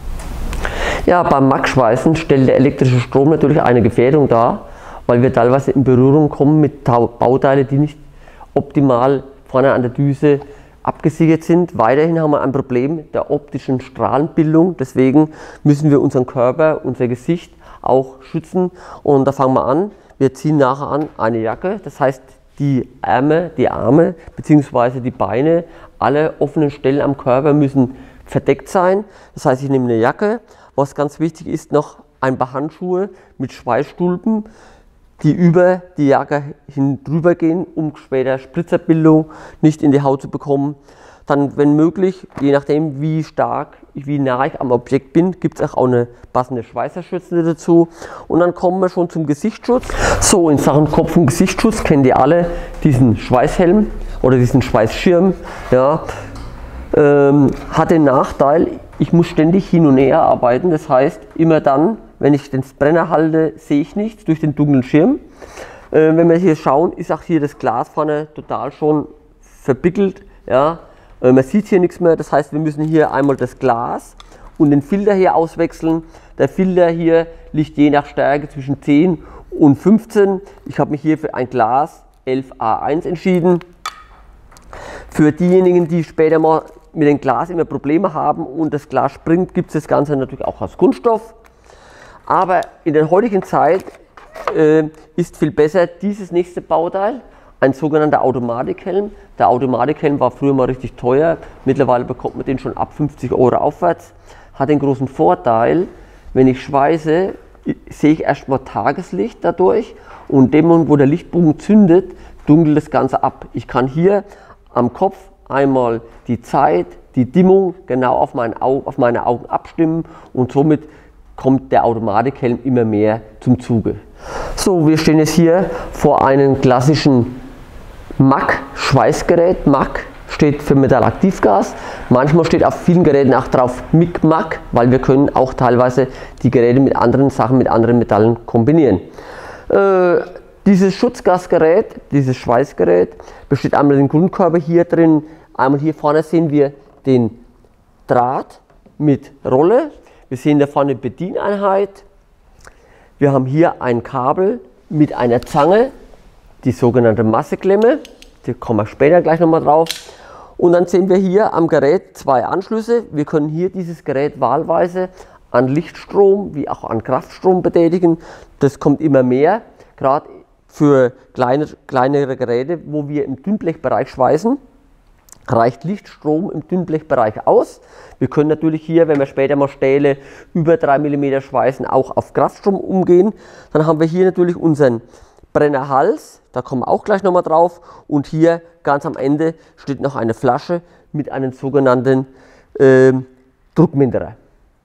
Ja, beim M A G-Schweißen stellt der elektrische Strom natürlich eine Gefährdung dar, weil wir teilweise in Berührung kommen mit Bauteilen, die nicht optimal vorne an der Düse abgesichert sind. Weiterhin haben wir ein Problem der optischen Strahlenbildung, deswegen müssen wir unseren Körper, unser Gesicht auch schützen. Und da fangen wir an. Wir ziehen nachher an eine Jacke, das heißt die Ärmel, die Arme bzw. die Beine, alle offenen Stellen am Körper müssen verdeckt sein. Das heißt, ich nehme eine Jacke. Was ganz wichtig ist, noch ein paar Handschuhe mit Schweißstulpen, die über die Jacke hin drüber gehen, um später Spritzerbildung nicht in die Haut zu bekommen. Dann, wenn möglich, je nachdem wie stark, wie nah ich am Objekt bin, gibt es auch eine passende Schweißerschütze dazu. Und dann kommen wir schon zum Gesichtsschutz. So, in Sachen Kopf- und Gesichtsschutz kennt ihr alle diesen Schweißhelm oder diesen Schweißschirm. Ja, ähm, hat den Nachteil, ich muss ständig hin und her arbeiten. Das heißt, immer dann, wenn ich den Brenner halte, sehe ich nichts durch den dunklen Schirm. Äh, wenn wir hier schauen, ist auch hier das Glas vorne total schon verbickelt. Ja. Äh, man sieht hier nichts mehr. Das heißt, wir müssen hier einmal das Glas und den Filter hier auswechseln. Der Filter hier liegt je nach Stärke zwischen zehn und fünfzehn. Ich habe mich hier für ein Glas elf A eins entschieden. Für diejenigen, die später mal mit dem Glas immer Probleme haben und das Glas springt, gibt es das Ganze natürlich auch aus Kunststoff. Aber in der heutigen Zeit äh, ist viel besser dieses nächste Bauteil, ein sogenannter Automatikhelm. Der Automatikhelm war früher mal richtig teuer, mittlerweile bekommt man den schon ab fünfzig Euro aufwärts. Hat den großen Vorteil, wenn ich schweiße, sehe ich erstmal Tageslicht dadurch und in dem Moment, wo der Lichtbogen zündet, dunkelt das Ganze ab. Ich kann hier am Kopf einmal die Zeit, die Dimmung genau auf, mein Auge, auf meine Augen abstimmen und somit kommt der Automatikhelm immer mehr zum Zuge. So, wir stehen jetzt hier vor einem klassischen M A G-Schweißgerät. M A G steht für Metallaktivgas. Manchmal steht auf vielen Geräten auch drauf M I G M A G, weil wir können auch teilweise die Geräte mit anderen Sachen, mit anderen Metallen kombinieren. Äh, dieses Schutzgasgerät, dieses Schweißgerät, besteht einmal den Grundkörper hier drin. Einmal hier vorne sehen wir den Draht mit Rolle. Wir sehen da vorne Bedieneinheit. Wir haben hier ein Kabel mit einer Zange, die sogenannte Masseklemme. Da kommen wir später gleich nochmal drauf. Und dann sehen wir hier am Gerät zwei Anschlüsse. Wir können hier dieses Gerät wahlweise an Lichtstrom wie auch an Kraftstrom betätigen. Das kommt immer mehr, gerade für kleine, kleinere Geräte, wo wir im Dünnblechbereich schweißen, reicht Lichtstrom im Dünnblechbereich aus. Wir können natürlich hier, wenn wir später mal Stähle über drei Millimeter schweißen, auch auf Kraftstrom umgehen. Dann haben wir hier natürlich unseren Brennerhals, da kommen wir auch gleich nochmal drauf. Und hier ganz am Ende steht noch eine Flasche mit einem sogenannten äh, Druckminderer.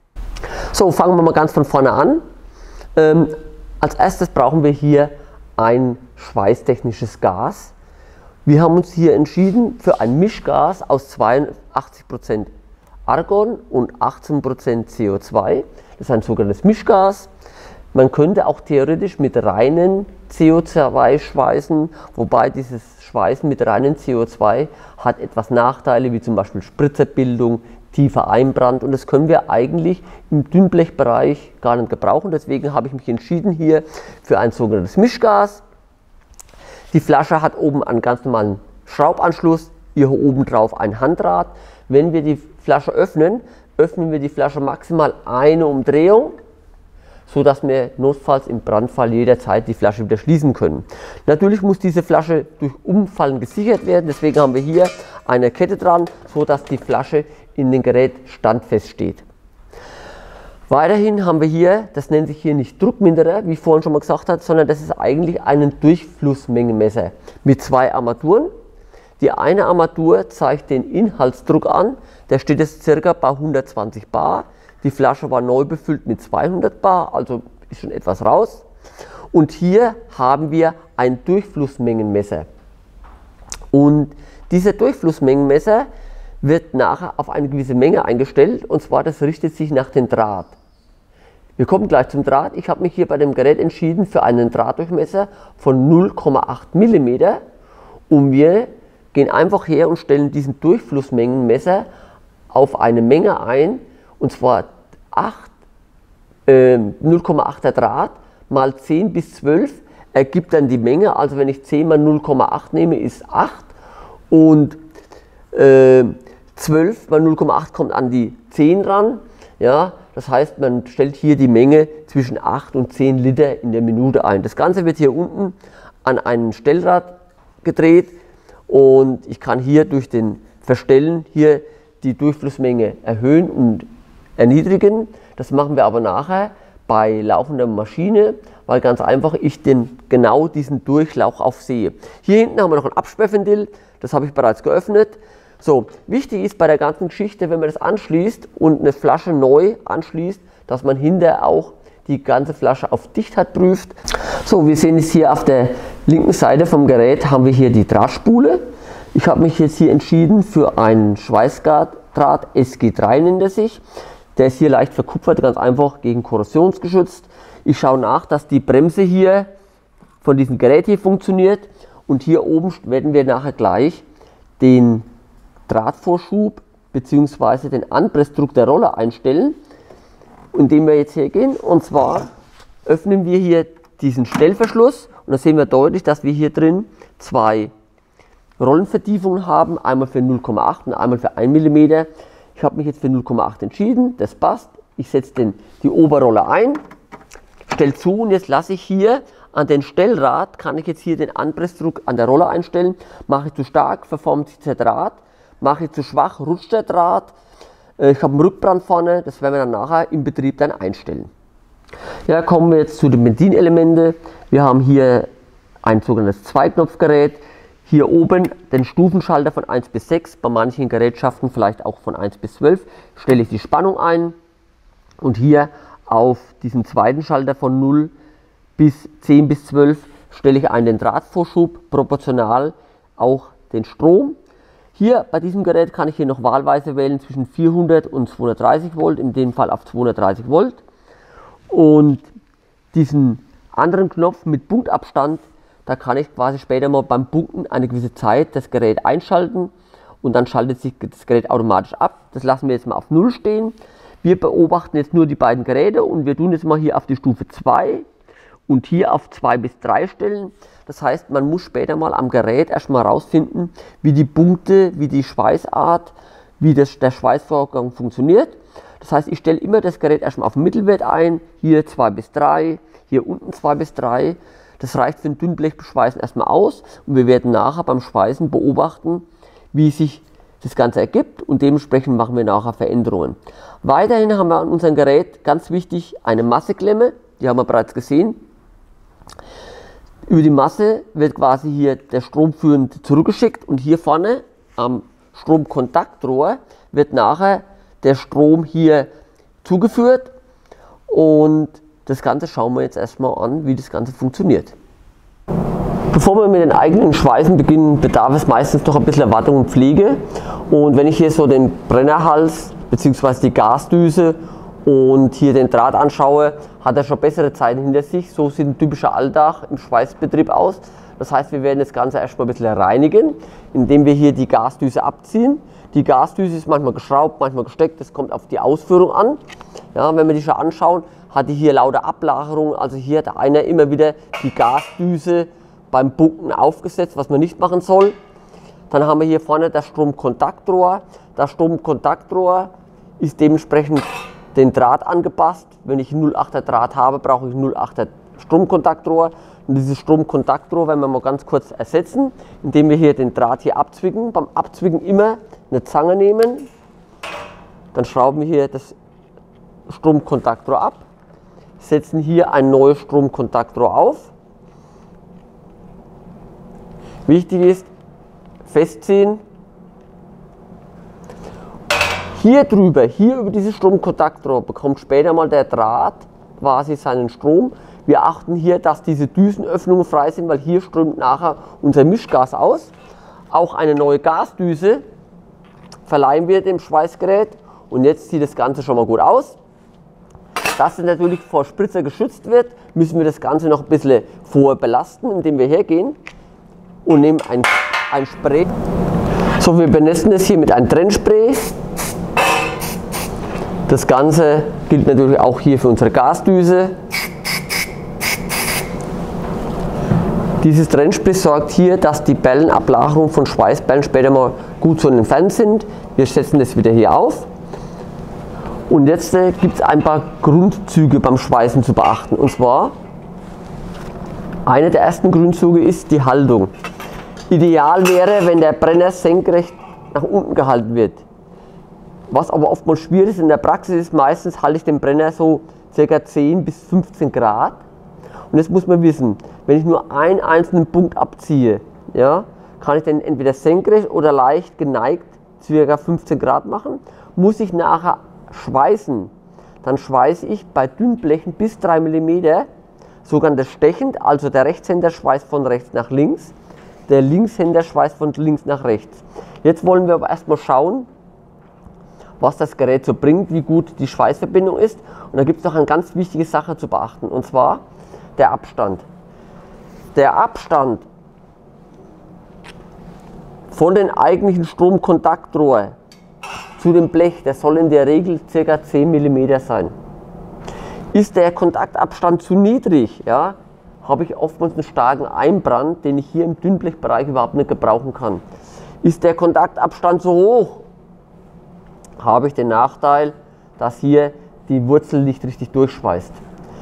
So, fangen wir mal ganz von vorne an. Ähm, als erstes brauchen wir hier ein schweißtechnisches Gas. Wir haben uns hier entschieden für ein Mischgas aus zweiundachtzig Prozent Argon und achtzehn Prozent C O zwei. Das ist ein sogenanntes Mischgas. Man könnte auch theoretisch mit reinen C O zwei schweißen, wobei dieses Schweißen mit reinen C O zwei hat etwas Nachteile, wie zum Beispiel Spritzerbildung, tiefer Einbrand, und das können wir eigentlich im Dünnblechbereich gar nicht gebrauchen. Deswegen habe ich mich entschieden hier für ein sogenanntes Mischgas. Die Flasche hat oben einen ganz normalen Schraubanschluss, hier oben drauf ein Handdraht. Wenn wir die Flasche öffnen, öffnen wir die Flasche maximal eine Umdrehung, so dass wir notfalls im Brandfall jederzeit die Flasche wieder schließen können. Natürlich muss diese Flasche durch Umfallen gesichert werden, deswegen haben wir hier eine Kette dran, so dass die Flasche in dem Gerät standfest steht. Weiterhin haben wir hier, das nennt sich hier nicht Druckminderer, wie ich vorhin schon mal gesagt habe, sondern das ist eigentlich ein Durchflussmengenmesser mit zwei Armaturen. Die eine Armatur zeigt den Inhaltsdruck an, der steht jetzt ca. bei hundertzwanzig Bar. Die Flasche war neu befüllt mit zweihundert Bar, also ist schon etwas raus. Und hier haben wir ein Durchflussmengenmesser. Und dieser Durchflussmengenmesser wird nachher auf eine gewisse Menge eingestellt, und zwar das richtet sich nach dem Draht. Wir kommen gleich zum Draht. Ich habe mich hier bei dem Gerät entschieden für einen Drahtdurchmesser von null Komma acht Millimeter, und wir gehen einfach her und stellen diesen Durchflussmengenmesser auf eine Menge ein, und zwar äh, null Komma achter Draht mal zehn bis zwölf ergibt dann die Menge. Also wenn ich zehn mal null Komma acht nehme, ist acht, und äh, zwölf mal null Komma acht kommt an die zehn ran. Ja, das heißt, man stellt hier die Menge zwischen acht und zehn Liter in der Minute ein. Das Ganze wird hier unten an einen Stellrad gedreht, und ich kann hier durch den Verstellen hier die Durchflussmenge erhöhen und erniedrigen. Das machen wir aber nachher bei laufender Maschine, weil ganz einfach ich den, genau diesen Durchlauf aufsehe. Hier hinten haben wir noch ein Absperrventil, das habe ich bereits geöffnet. So, wichtig ist bei der ganzen Geschichte, wenn man das anschließt und eine Flasche neu anschließt, dass man hinterher auch die ganze Flasche auf Dichtheit prüft. So, wir sehen es hier auf der linken Seite vom Gerät, haben wir hier die Drahtspule. Ich habe mich jetzt hier entschieden für einen Schweißdraht, S G drei nennt er sich. Der ist hier leicht verkupfert, ganz einfach gegen korrosionsgeschützt. Ich schaue nach, dass die Bremse hier von diesem Gerät hier funktioniert, und hier oben werden wir nachher gleich den Drahtvorschub bzw. den Anpressdruck der Rolle einstellen, indem wir jetzt hier gehen, und zwar öffnen wir hier diesen Stellverschluss, und da sehen wir deutlich, dass wir hier drin zwei Rollenvertiefungen haben, einmal für null Komma acht und einmal für ein Millimeter. Ich habe mich jetzt für null Komma acht entschieden, das passt. Ich setze den, die Oberrolle ein, stelle zu, und jetzt lasse ich hier an den Stellrad, kann ich jetzt hier den Anpressdruck an der Rolle einstellen. Mache ich zu stark, verformt sich der Draht. Mache ich zu schwach, rutscht der Draht. Ich habe einen Rückbrand vorne, das werden wir dann nachher im Betrieb dann einstellen. Ja, kommen wir jetzt zu den Bedienelemente. Wir haben hier ein sogenanntes Zweiknopfgerät. Hier oben den Stufenschalter von eins bis sechs, bei manchen Gerätschaften vielleicht auch von eins bis zwölf. Stelle ich die Spannung ein, und hier auf diesen zweiten Schalter von null bis zehn bis zwölf stelle ich einen den Drahtvorschub, proportional auch den Strom. Hier bei diesem Gerät kann ich hier noch wahlweise wählen zwischen vierhundert und zweihundertdreißig Volt, in dem Fall auf zweihundertdreißig Volt. Und diesen anderen Knopf mit Punktabstand, da kann ich quasi später mal beim Punkten eine gewisse Zeit das Gerät einschalten, und dann schaltet sich das Gerät automatisch ab. Das lassen wir jetzt mal auf null stehen. Wir beobachten jetzt nur die beiden Geräte, und wir tun jetzt mal hier auf die Stufe zwei und hier auf zwei bis drei stellen. Das heißt, man muss später mal am Gerät erstmal rausfinden, wie die Punkte, wie die Schweißart, wie das, der Schweißvorgang funktioniert. Das heißt, ich stelle immer das Gerät erstmal auf den Mittelwert ein, hier zwei bis drei, hier unten zwei bis drei. Das reicht für ein Dünnblechbeschweißen erstmal aus und wir werden nachher beim Schweißen beobachten, wie sich das Ganze ergibt und dementsprechend machen wir nachher Veränderungen. Weiterhin haben wir an unserem Gerät ganz wichtig eine Masseklemme, die haben wir bereits gesehen. Über die Masse wird quasi hier der Stromführende zurückgeschickt und hier vorne am Stromkontaktrohr wird nachher der Strom hier zugeführt und das Ganze schauen wir jetzt erstmal an, wie das Ganze funktioniert. Bevor wir mit den eigenen Schweißen beginnen, bedarf es meistens noch ein bisschen Wartung und Pflege. Und wenn ich hier so den Brennerhals bzw. die Gasdüse und hier den Draht anschaue, hat er schon bessere Zeiten hinter sich. So sieht ein typischer Alltag im Schweißbetrieb aus. Das heißt, wir werden das Ganze erstmal ein bisschen reinigen, indem wir hier die Gasdüse abziehen. Die Gasdüse ist manchmal geschraubt, manchmal gesteckt, das kommt auf die Ausführung an. Ja, wenn wir die schon anschauen, hat die hier lauter Ablagerungen. Also hier hat einer immer wieder die Gasdüse beim Bunken aufgesetzt, was man nicht machen soll. Dann haben wir hier vorne das Stromkontaktrohr. Das Stromkontaktrohr ist dementsprechend den Draht angepasst. Wenn ich einen null Komma achter Draht habe, brauche ich ein null Komma achter Stromkontaktrohr. Und dieses Stromkontaktrohr werden wir mal ganz kurz ersetzen, indem wir hier den Draht hier abzwicken. Beim Abzwicken immer eine Zange nehmen. Dann schrauben wir hier das Stromkontaktrohr ab, setzen hier ein neues Stromkontaktrohr auf. Wichtig ist, festziehen. Hier drüber, hier über dieses Stromkontaktrohr bekommt später mal der Draht quasi seinen Strom. Wir achten hier, dass diese Düsenöffnungen frei sind, weil hier strömt nachher unser Mischgas aus. Auch eine neue Gasdüse verleihen wir dem Schweißgerät und jetzt sieht das Ganze schon mal gut aus. Dass es natürlich vor Spritzer geschützt wird, müssen wir das Ganze noch ein bisschen vorher belasten, indem wir hergehen und nehmen ein, ein Spray. So, wir benässen es hier mit einem Trennspray. Das Ganze gilt natürlich auch hier für unsere Gasdüse. Dieses Trennspray sorgt hier, dass die Bellenablagerungen von Schweißbällen später mal gut zu entfernt sind. Wir setzen das wieder hier auf. Und jetzt äh, gibt es ein paar Grundzüge beim Schweißen zu beachten. Und zwar, einer der ersten Grundzüge ist die Haltung. Ideal wäre, wenn der Brenner senkrecht nach unten gehalten wird. Was aber oftmals schwierig ist in der Praxis ist, meistens halte ich den Brenner so ca. zehn bis fünfzehn Grad. Und jetzt muss man wissen, wenn ich nur einen einzelnen Punkt abziehe, ja, kann ich den entweder senkrecht oder leicht geneigt ca. fünfzehn Grad machen. Muss ich nachher schweißen, dann schweiße ich bei Dünnblechen bis drei Millimeter, sogenanntes stechend, also der Rechtshänder schweißt von rechts nach links, der Linkshänder schweißt von links nach rechts. Jetzt wollen wir aber erstmal schauen, was das Gerät so bringt, wie gut die Schweißverbindung ist. Und da gibt es noch eine ganz wichtige Sache zu beachten, und zwar der Abstand. Der Abstand von den eigentlichen Stromkontaktrohr zu dem Blech, der soll in der Regel ca. zehn Millimeter sein. Ist der Kontaktabstand zu niedrig, ja, habe ich oftmals einen starken Einbrand, den ich hier im Dünnblechbereich überhaupt nicht gebrauchen kann. Ist der Kontaktabstand zu hoch, habe ich den Nachteil, dass hier die Wurzel nicht richtig durchschweißt.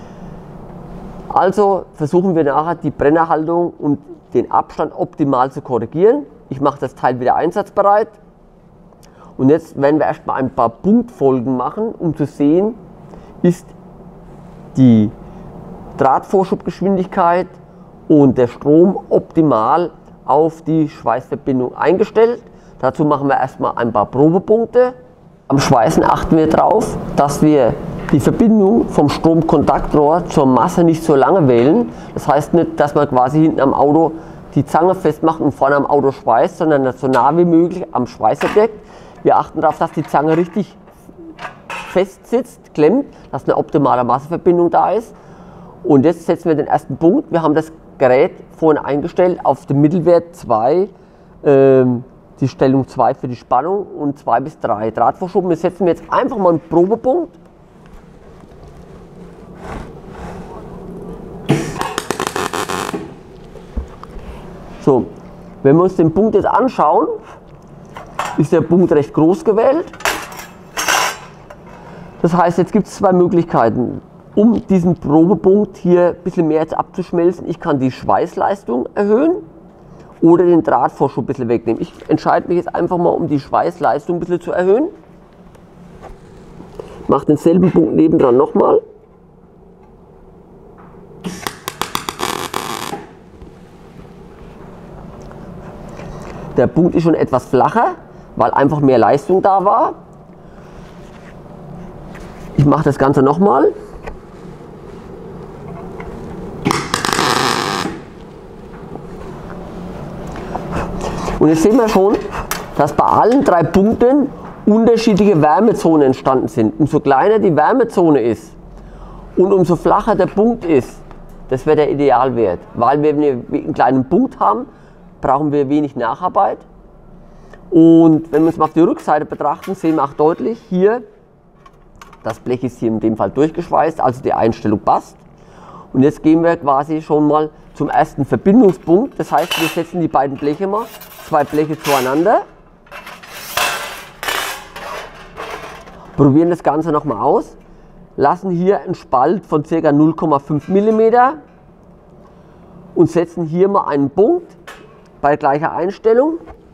Also versuchen wir nachher die Brennerhaltung und den Abstand optimal zu korrigieren. Ich mache das Teil wieder einsatzbereit. Und jetzt werden wir erstmal ein paar Punktfolgen machen, um zu sehen, ist die Drahtvorschubgeschwindigkeit und der Strom optimal auf die Schweißverbindung eingestellt. Dazu machen wir erstmal ein paar Probepunkte. Am Schweißen achten wir darauf, dass wir die Verbindung vom Stromkontaktrohr zur Masse nicht so lange wählen. Das heißt nicht, dass man quasi hinten am Auto die Zange festmacht und vorne am Auto schweißt, sondern so nah wie möglich am Schweißobjekt. Wir achten darauf, dass die Zange richtig fest sitzt, klemmt, dass eine optimale Masseverbindung da ist. Und jetzt setzen wir den ersten Punkt. Wir haben das Gerät vorhin eingestellt auf den Mittelwert zwei, ähm, die Stellung zwei für die Spannung und zwei bis drei Drahtvorschub. Wir setzen jetzt einfach mal einen Probepunkt. So, wenn wir uns den Punkt jetzt anschauen, ist der Punkt recht groß gewählt. Das heißt, jetzt gibt es zwei Möglichkeiten, um diesen Probepunkt hier ein bisschen mehr jetzt abzuschmelzen. Ich kann die Schweißleistung erhöhen oder den Drahtvorschub ein bisschen wegnehmen. Ich entscheide mich jetzt einfach mal, um die Schweißleistung ein bisschen zu erhöhen. Mache denselben Punkt nebendran nochmal. Der Punkt ist schon etwas flacher, weil einfach mehr Leistung da war. Ich mache das Ganze nochmal. Und jetzt sehen wir schon, dass bei allen drei Punkten unterschiedliche Wärmezonen entstanden sind. Umso kleiner die Wärmezone ist und umso flacher der Punkt ist, das wäre der Idealwert. Weil wenn wir einen kleinen Punkt haben, brauchen wir wenig Nacharbeit. Und wenn wir uns mal auf die Rückseite betrachten, sehen wir auch deutlich hier, das Blech ist hier in dem Fall durchgeschweißt, also die Einstellung passt. Und jetzt gehen wir quasi schon mal zum ersten Verbindungspunkt. Das heißt, wir setzen die beiden Bleche mal, zwei Bleche zueinander. Probieren das Ganze nochmal aus. Lassen hier einen Spalt von ca. null Komma fünf Millimeter und setzen hier mal einen Punkt bei gleicher Einstellung.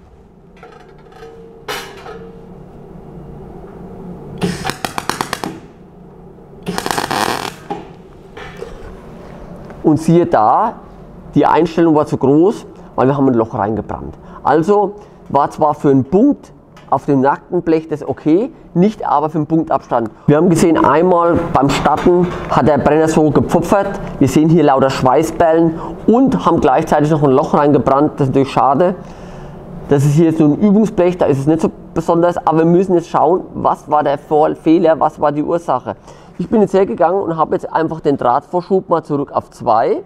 Und siehe da, die Einstellung war zu groß, weil wir haben ein Loch reingebrannt. Also war zwar für einen Punkt auf dem nackten Blech das okay, nicht aber für den Punktabstand. Wir haben gesehen, einmal beim Starten hat der Brenner so gepfupfert. Wir sehen hier lauter Schweißperlen und haben gleichzeitig noch ein Loch reingebrannt. Das ist natürlich schade. Das ist hier so ein Übungsblech, da ist es nicht so besonders, aber wir müssen jetzt schauen, was war der Fehler, was war die Ursache. Ich bin jetzt hergegangen und habe jetzt einfach den Drahtvorschub mal zurück auf zwei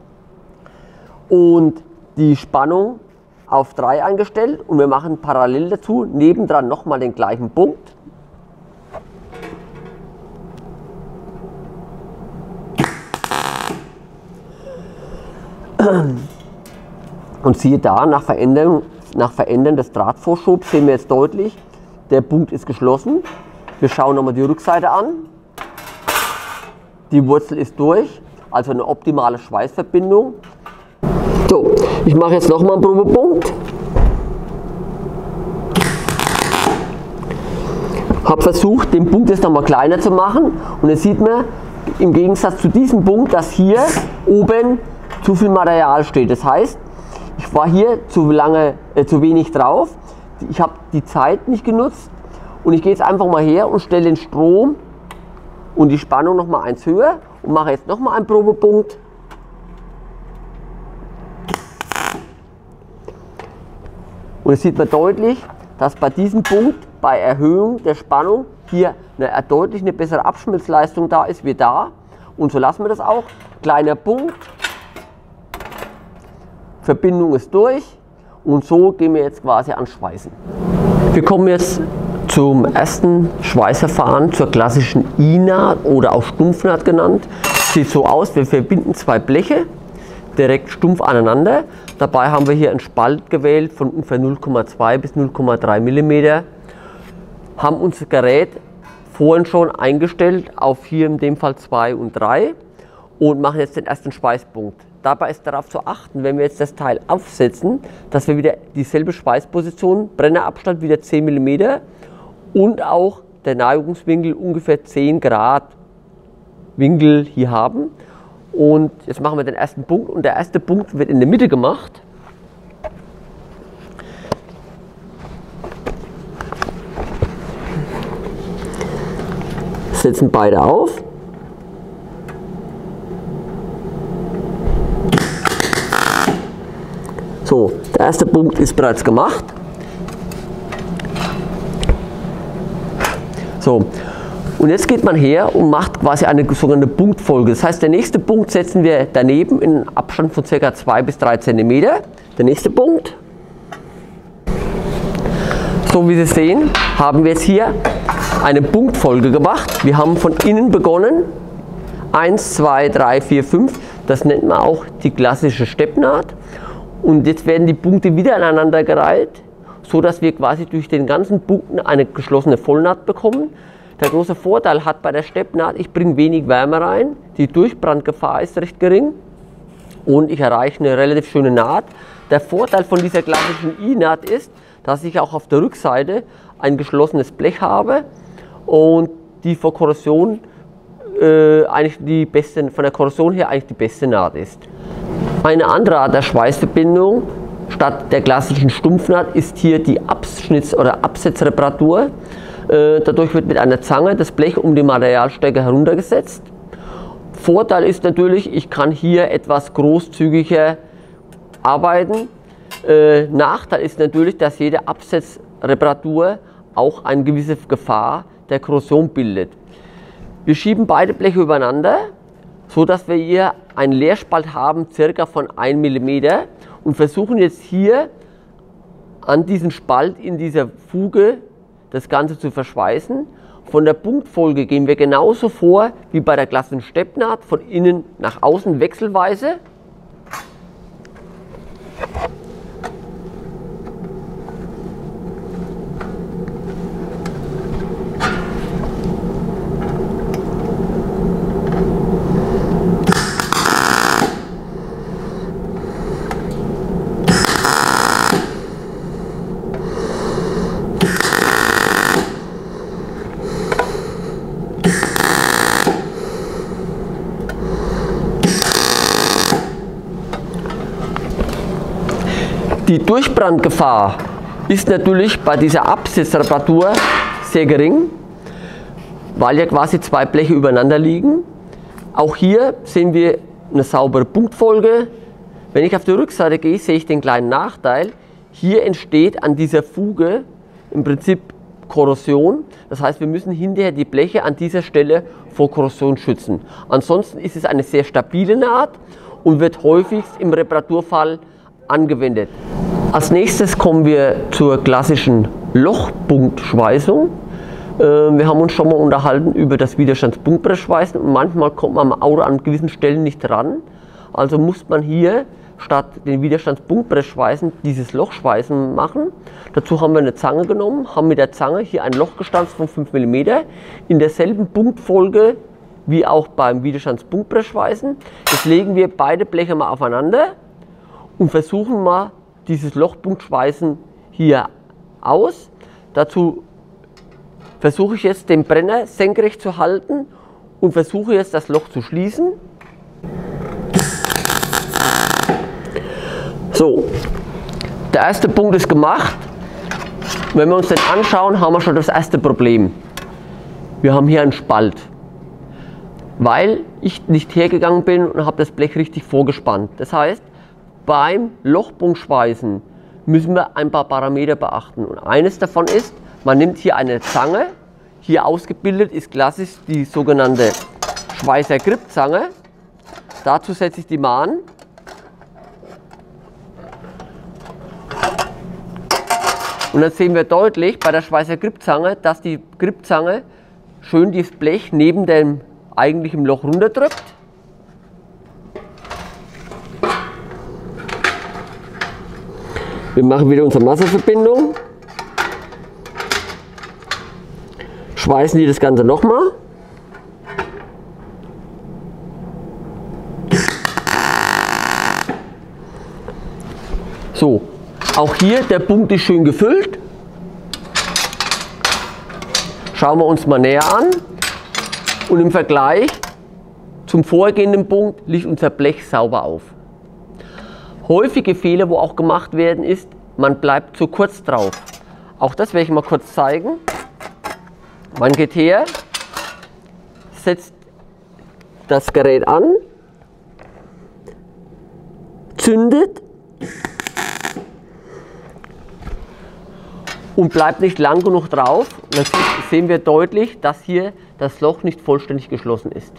und die Spannung auf drei eingestellt und wir machen parallel dazu nebendran nochmal den gleichen Punkt. Und siehe da, nach Veränderung, nach Verändern des Drahtvorschubs sehen wir jetzt deutlich, der Punkt ist geschlossen. Wir schauen nochmal die Rückseite an. Die Wurzel ist durch, also eine optimale Schweißverbindung. So, ich mache jetzt nochmal einen Probepunkt. Habe versucht, den Punkt jetzt nochmal kleiner zu machen und jetzt sieht man im Gegensatz zu diesem Punkt, dass hier oben zu viel Material steht. Das heißt, ich war hier zu lange, äh, zu wenig drauf. Ich habe die Zeit nicht genutzt und ich gehe jetzt einfach mal her und stelle den Strom und die Spannung noch mal eins höher und mache jetzt noch mal einen Probepunkt. Und jetzt sieht man deutlich, dass bei diesem Punkt bei Erhöhung der Spannung hier eine deutlich eine bessere Abschmelzleistung da ist wie da. Und so lassen wir das auch. Kleiner Punkt, Verbindung ist durch und so gehen wir jetzt quasi ans Schweißen. Wir kommen jetzt zum ersten Schweißverfahren, zur klassischen I-Naht oder auch Stumpfnaht genannt. Sieht so aus, wir verbinden zwei Bleche direkt stumpf aneinander. Dabei haben wir hier einen Spalt gewählt von ungefähr null Komma zwei bis null Komma drei Millimeter. Haben unser Gerät vorhin schon eingestellt auf hier in dem Fall zwei und drei und machen jetzt den ersten Schweißpunkt. Dabei ist darauf zu achten, wenn wir jetzt das Teil aufsetzen, dass wir wieder dieselbe Schweißposition, Brennerabstand wieder zehn Millimeter und auch der Neigungswinkel ungefähr zehn Grad Winkel hier haben. Und jetzt machen wir den ersten Punkt und der erste Punkt wird in der Mitte gemacht. Setzen beide auf. So, der erste Punkt ist bereits gemacht. So, und jetzt geht man her und macht quasi eine sogenannte Punktfolge. Das heißt, der nächste Punkt setzen wir daneben in einem Abstand von ca. zwei bis drei Zentimeter. Der nächste Punkt. So wie Sie sehen, haben wir jetzt hier eine Punktfolge gemacht. Wir haben von innen begonnen. eins, zwei, drei, vier, fünf. Das nennt man auch die klassische Steppnaht. Und jetzt werden die Punkte wieder aneinander gereiht, so dass wir quasi durch den ganzen Punkten eine geschlossene Vollnaht bekommen. Der große Vorteil hat bei der Steppnaht, ich bringe wenig Wärme rein, die Durchbrandgefahr ist recht gering und ich erreiche eine relativ schöne Naht. Der Vorteil von dieser klassischen I-Naht ist, dass ich auch auf der Rückseite ein geschlossenes Blech habe und die vor Korrosion äh, eigentlich die beste, von der Korrosion her eigentlich die beste Naht ist. Eine andere Art der Schweißverbindung statt der klassischen Stumpfnaht ist hier die Abschnitts- oder Absetzreparatur. Äh, dadurch wird mit einer Zange das Blech um die Materialstärke heruntergesetzt. Vorteil ist natürlich, ich kann hier etwas großzügiger arbeiten. Äh, Nachteil ist natürlich, dass jede Absetzreparatur auch eine gewisse Gefahr der Korrosion bildet. Wir schieben beide Bleche übereinander, so dass wir hier einen Leerspalt haben, circa von einem Millimeter, und versuchen jetzt hier an diesen Spalt in dieser Fuge das Ganze zu verschweißen. Von der Punktfolge gehen wir genauso vor wie bei der klassischen Steppnaht, von innen nach außen wechselweise. Die Durchbrandgefahr ist natürlich bei dieser Absetzreparatur sehr gering, weil ja quasi zwei Bleche übereinander liegen. Auch hier sehen wir eine saubere Punktfolge. Wenn ich auf die Rückseite gehe, sehe ich den kleinen Nachteil. Hier entsteht an dieser Fuge im Prinzip Korrosion. Das heißt, wir müssen hinterher die Bleche an dieser Stelle vor Korrosion schützen. Ansonsten ist es eine sehr stabile Naht und wird häufigst im Reparaturfall angewendet. Als nächstes kommen wir zur klassischen Lochpunktschweißung. Wir haben uns schon mal unterhalten über das Widerstandspunktpressschweißen und manchmal kommt man am Auto an gewissen Stellen nicht ran. Also muss man hier statt den Widerstandspunktpressschweißen dieses Lochschweißen machen. Dazu haben wir eine Zange genommen, haben mit der Zange hier ein Loch gestanzt von fünf Millimeter in derselben Punktfolge wie auch beim Widerstandspunktpressschweißen. Jetzt legen wir beide Bleche mal aufeinander und versuchen mal dieses Lochpunktschweißen hier aus. Dazu versuche ich jetzt den Brenner senkrecht zu halten und versuche jetzt das Loch zu schließen. So, der erste Punkt ist gemacht. Wenn wir uns den anschauen, haben wir schon das erste Problem. Wir haben hier einen Spalt, weil ich nicht hergegangen bin und habe das Blech richtig vorgespannt. Das heißt, beim Lochpunktschweißen müssen wir ein paar Parameter beachten. Und eines davon ist, man nimmt hier eine Zange. Hier ausgebildet ist klassisch die sogenannte Schweißer-Grip-Zange. Dazu setze ich die mal an. Und dann sehen wir deutlich bei der Schweißer-Grip-Zange, dass die Gripzange schön das Blech neben dem eigentlichen Loch runterdrückt. Wir machen wieder unsere Masseverbindung, schweißen die das Ganze nochmal. So, auch hier der Punkt ist schön gefüllt. Schauen wir uns mal näher an und im Vergleich zum vorhergehenden Punkt liegt unser Blech sauber auf. Häufige Fehler, wo auch gemacht werden, ist, man bleibt zu kurz drauf. Auch das werde ich mal kurz zeigen. Man geht her, setzt das Gerät an, zündet und bleibt nicht lang genug drauf. Und dann sehen wir deutlich, dass hier das Loch nicht vollständig geschlossen ist.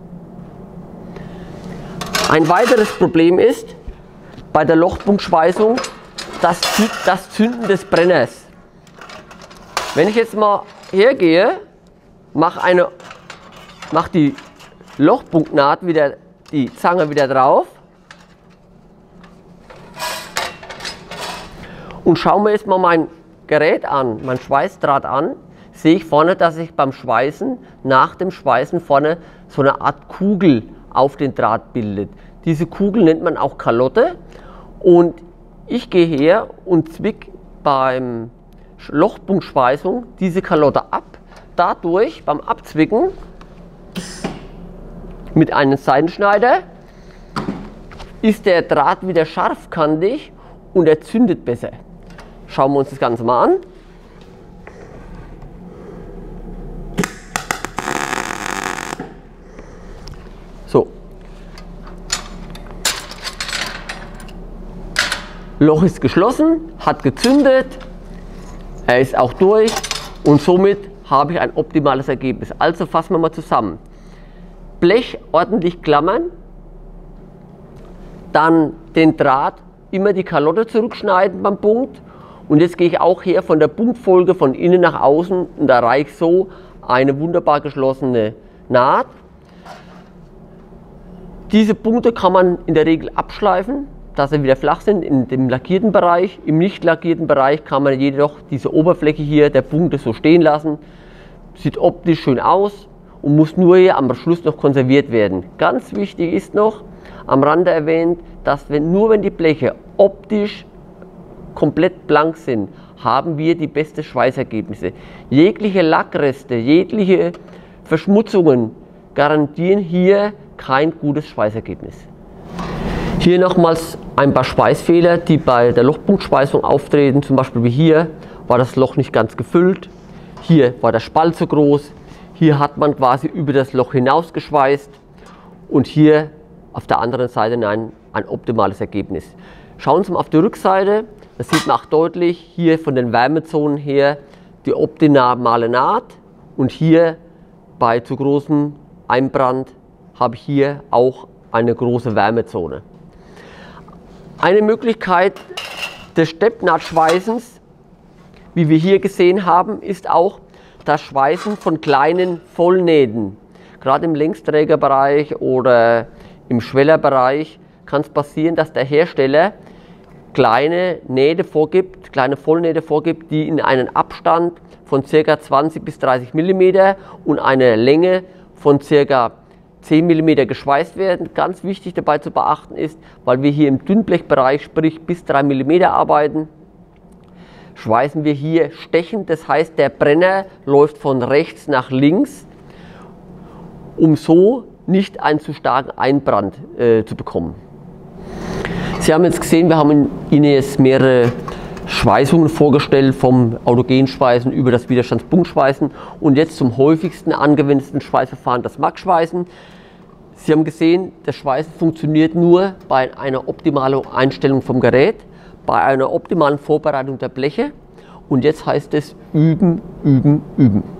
Ein weiteres Problem ist, bei der Lochpunktschweißung das, das Zünden des Brenners. Wenn ich jetzt mal hergehe, mache eine, mach die Lochpunktnaht wieder, die Zange wieder drauf Und schauen wir jetzt mal mein Gerät an, mein Schweißdraht an, sehe ich vorne, dass sich beim Schweißen, nach dem Schweißen vorne so eine Art Kugel auf den Draht bildet. Diese Kugel nennt man auch Kalotte und ich gehe her und zwick beim Lochpunktschweißung diese Kalotte ab. Dadurch beim Abzwicken mit einem Seitenschneider ist der Draht wieder scharfkantig und er zündet besser. Schauen wir uns das Ganze mal an. So. Loch ist geschlossen, hat gezündet, er ist auch durch und somit habe ich ein optimales Ergebnis. Also fassen wir mal zusammen. Blech ordentlich klammern, dann den Draht immer die Kalotte zurückschneiden beim Punkt und jetzt gehe ich auch her von der Punktfolge von innen nach außen und erreiche so eine wunderbar geschlossene Naht. Diese Punkte kann man in der Regel abschleifen, dass sie wieder flach sind in dem lackierten Bereich. Im nicht lackierten Bereich kann man jedoch diese Oberfläche hier der Punkte so stehen lassen. Sieht optisch schön aus und muss nur hier am Schluss noch konserviert werden. Ganz wichtig ist noch, am Rande erwähnt, dass wenn, nur wenn die Bleche optisch komplett blank sind, haben wir die besten Schweißergebnisse. Jegliche Lackreste, jegliche Verschmutzungen garantieren hier kein gutes Schweißergebnis. Hier nochmals ein paar Schweißfehler, die bei der Lochpunktschweißung auftreten. Zum Beispiel wie hier war das Loch nicht ganz gefüllt, hier war der Spalt zu groß, hier hat man quasi über das Loch hinaus geschweißt und hier auf der anderen Seite ein, ein optimales Ergebnis. Schauen Sie mal auf die Rückseite, das sieht man auch deutlich, hier von den Wärmezonen her die optimale Naht und hier bei zu großem Einbrand habe ich hier auch eine große Wärmezone. Eine Möglichkeit des Steppnahtschweißens, wie wir hier gesehen haben, ist auch das Schweißen von kleinen Vollnähten. Gerade im Längsträgerbereich oder im Schwellerbereich kann es passieren, dass der Hersteller kleine Nähte vorgibt, kleine Vollnähte vorgibt, die in einen Abstand von ca. zwanzig bis dreißig Millimeter und eine Länge von ca. zehn Millimeter geschweißt werden. Ganz wichtig dabei zu beachten ist, weil wir hier im Dünnblechbereich, sprich bis drei Millimeter arbeiten, schweißen wir hier stechend, das heißt der Brenner läuft von rechts nach links, um so nicht einen zu starken Einbrand äh, zu bekommen. Sie haben jetzt gesehen, wir haben Ihnen jetzt mehrere Schweißungen vorgestellt, vom Autogenschweißen über das Widerstandspunktschweißen und jetzt zum häufigsten angewendeten Schweißverfahren, das Max-Schweißen. Sie haben gesehen, das Schweißen funktioniert nur bei einer optimalen Einstellung vom Gerät, bei einer optimalen Vorbereitung der Bleche und jetzt heißt es üben, üben, üben.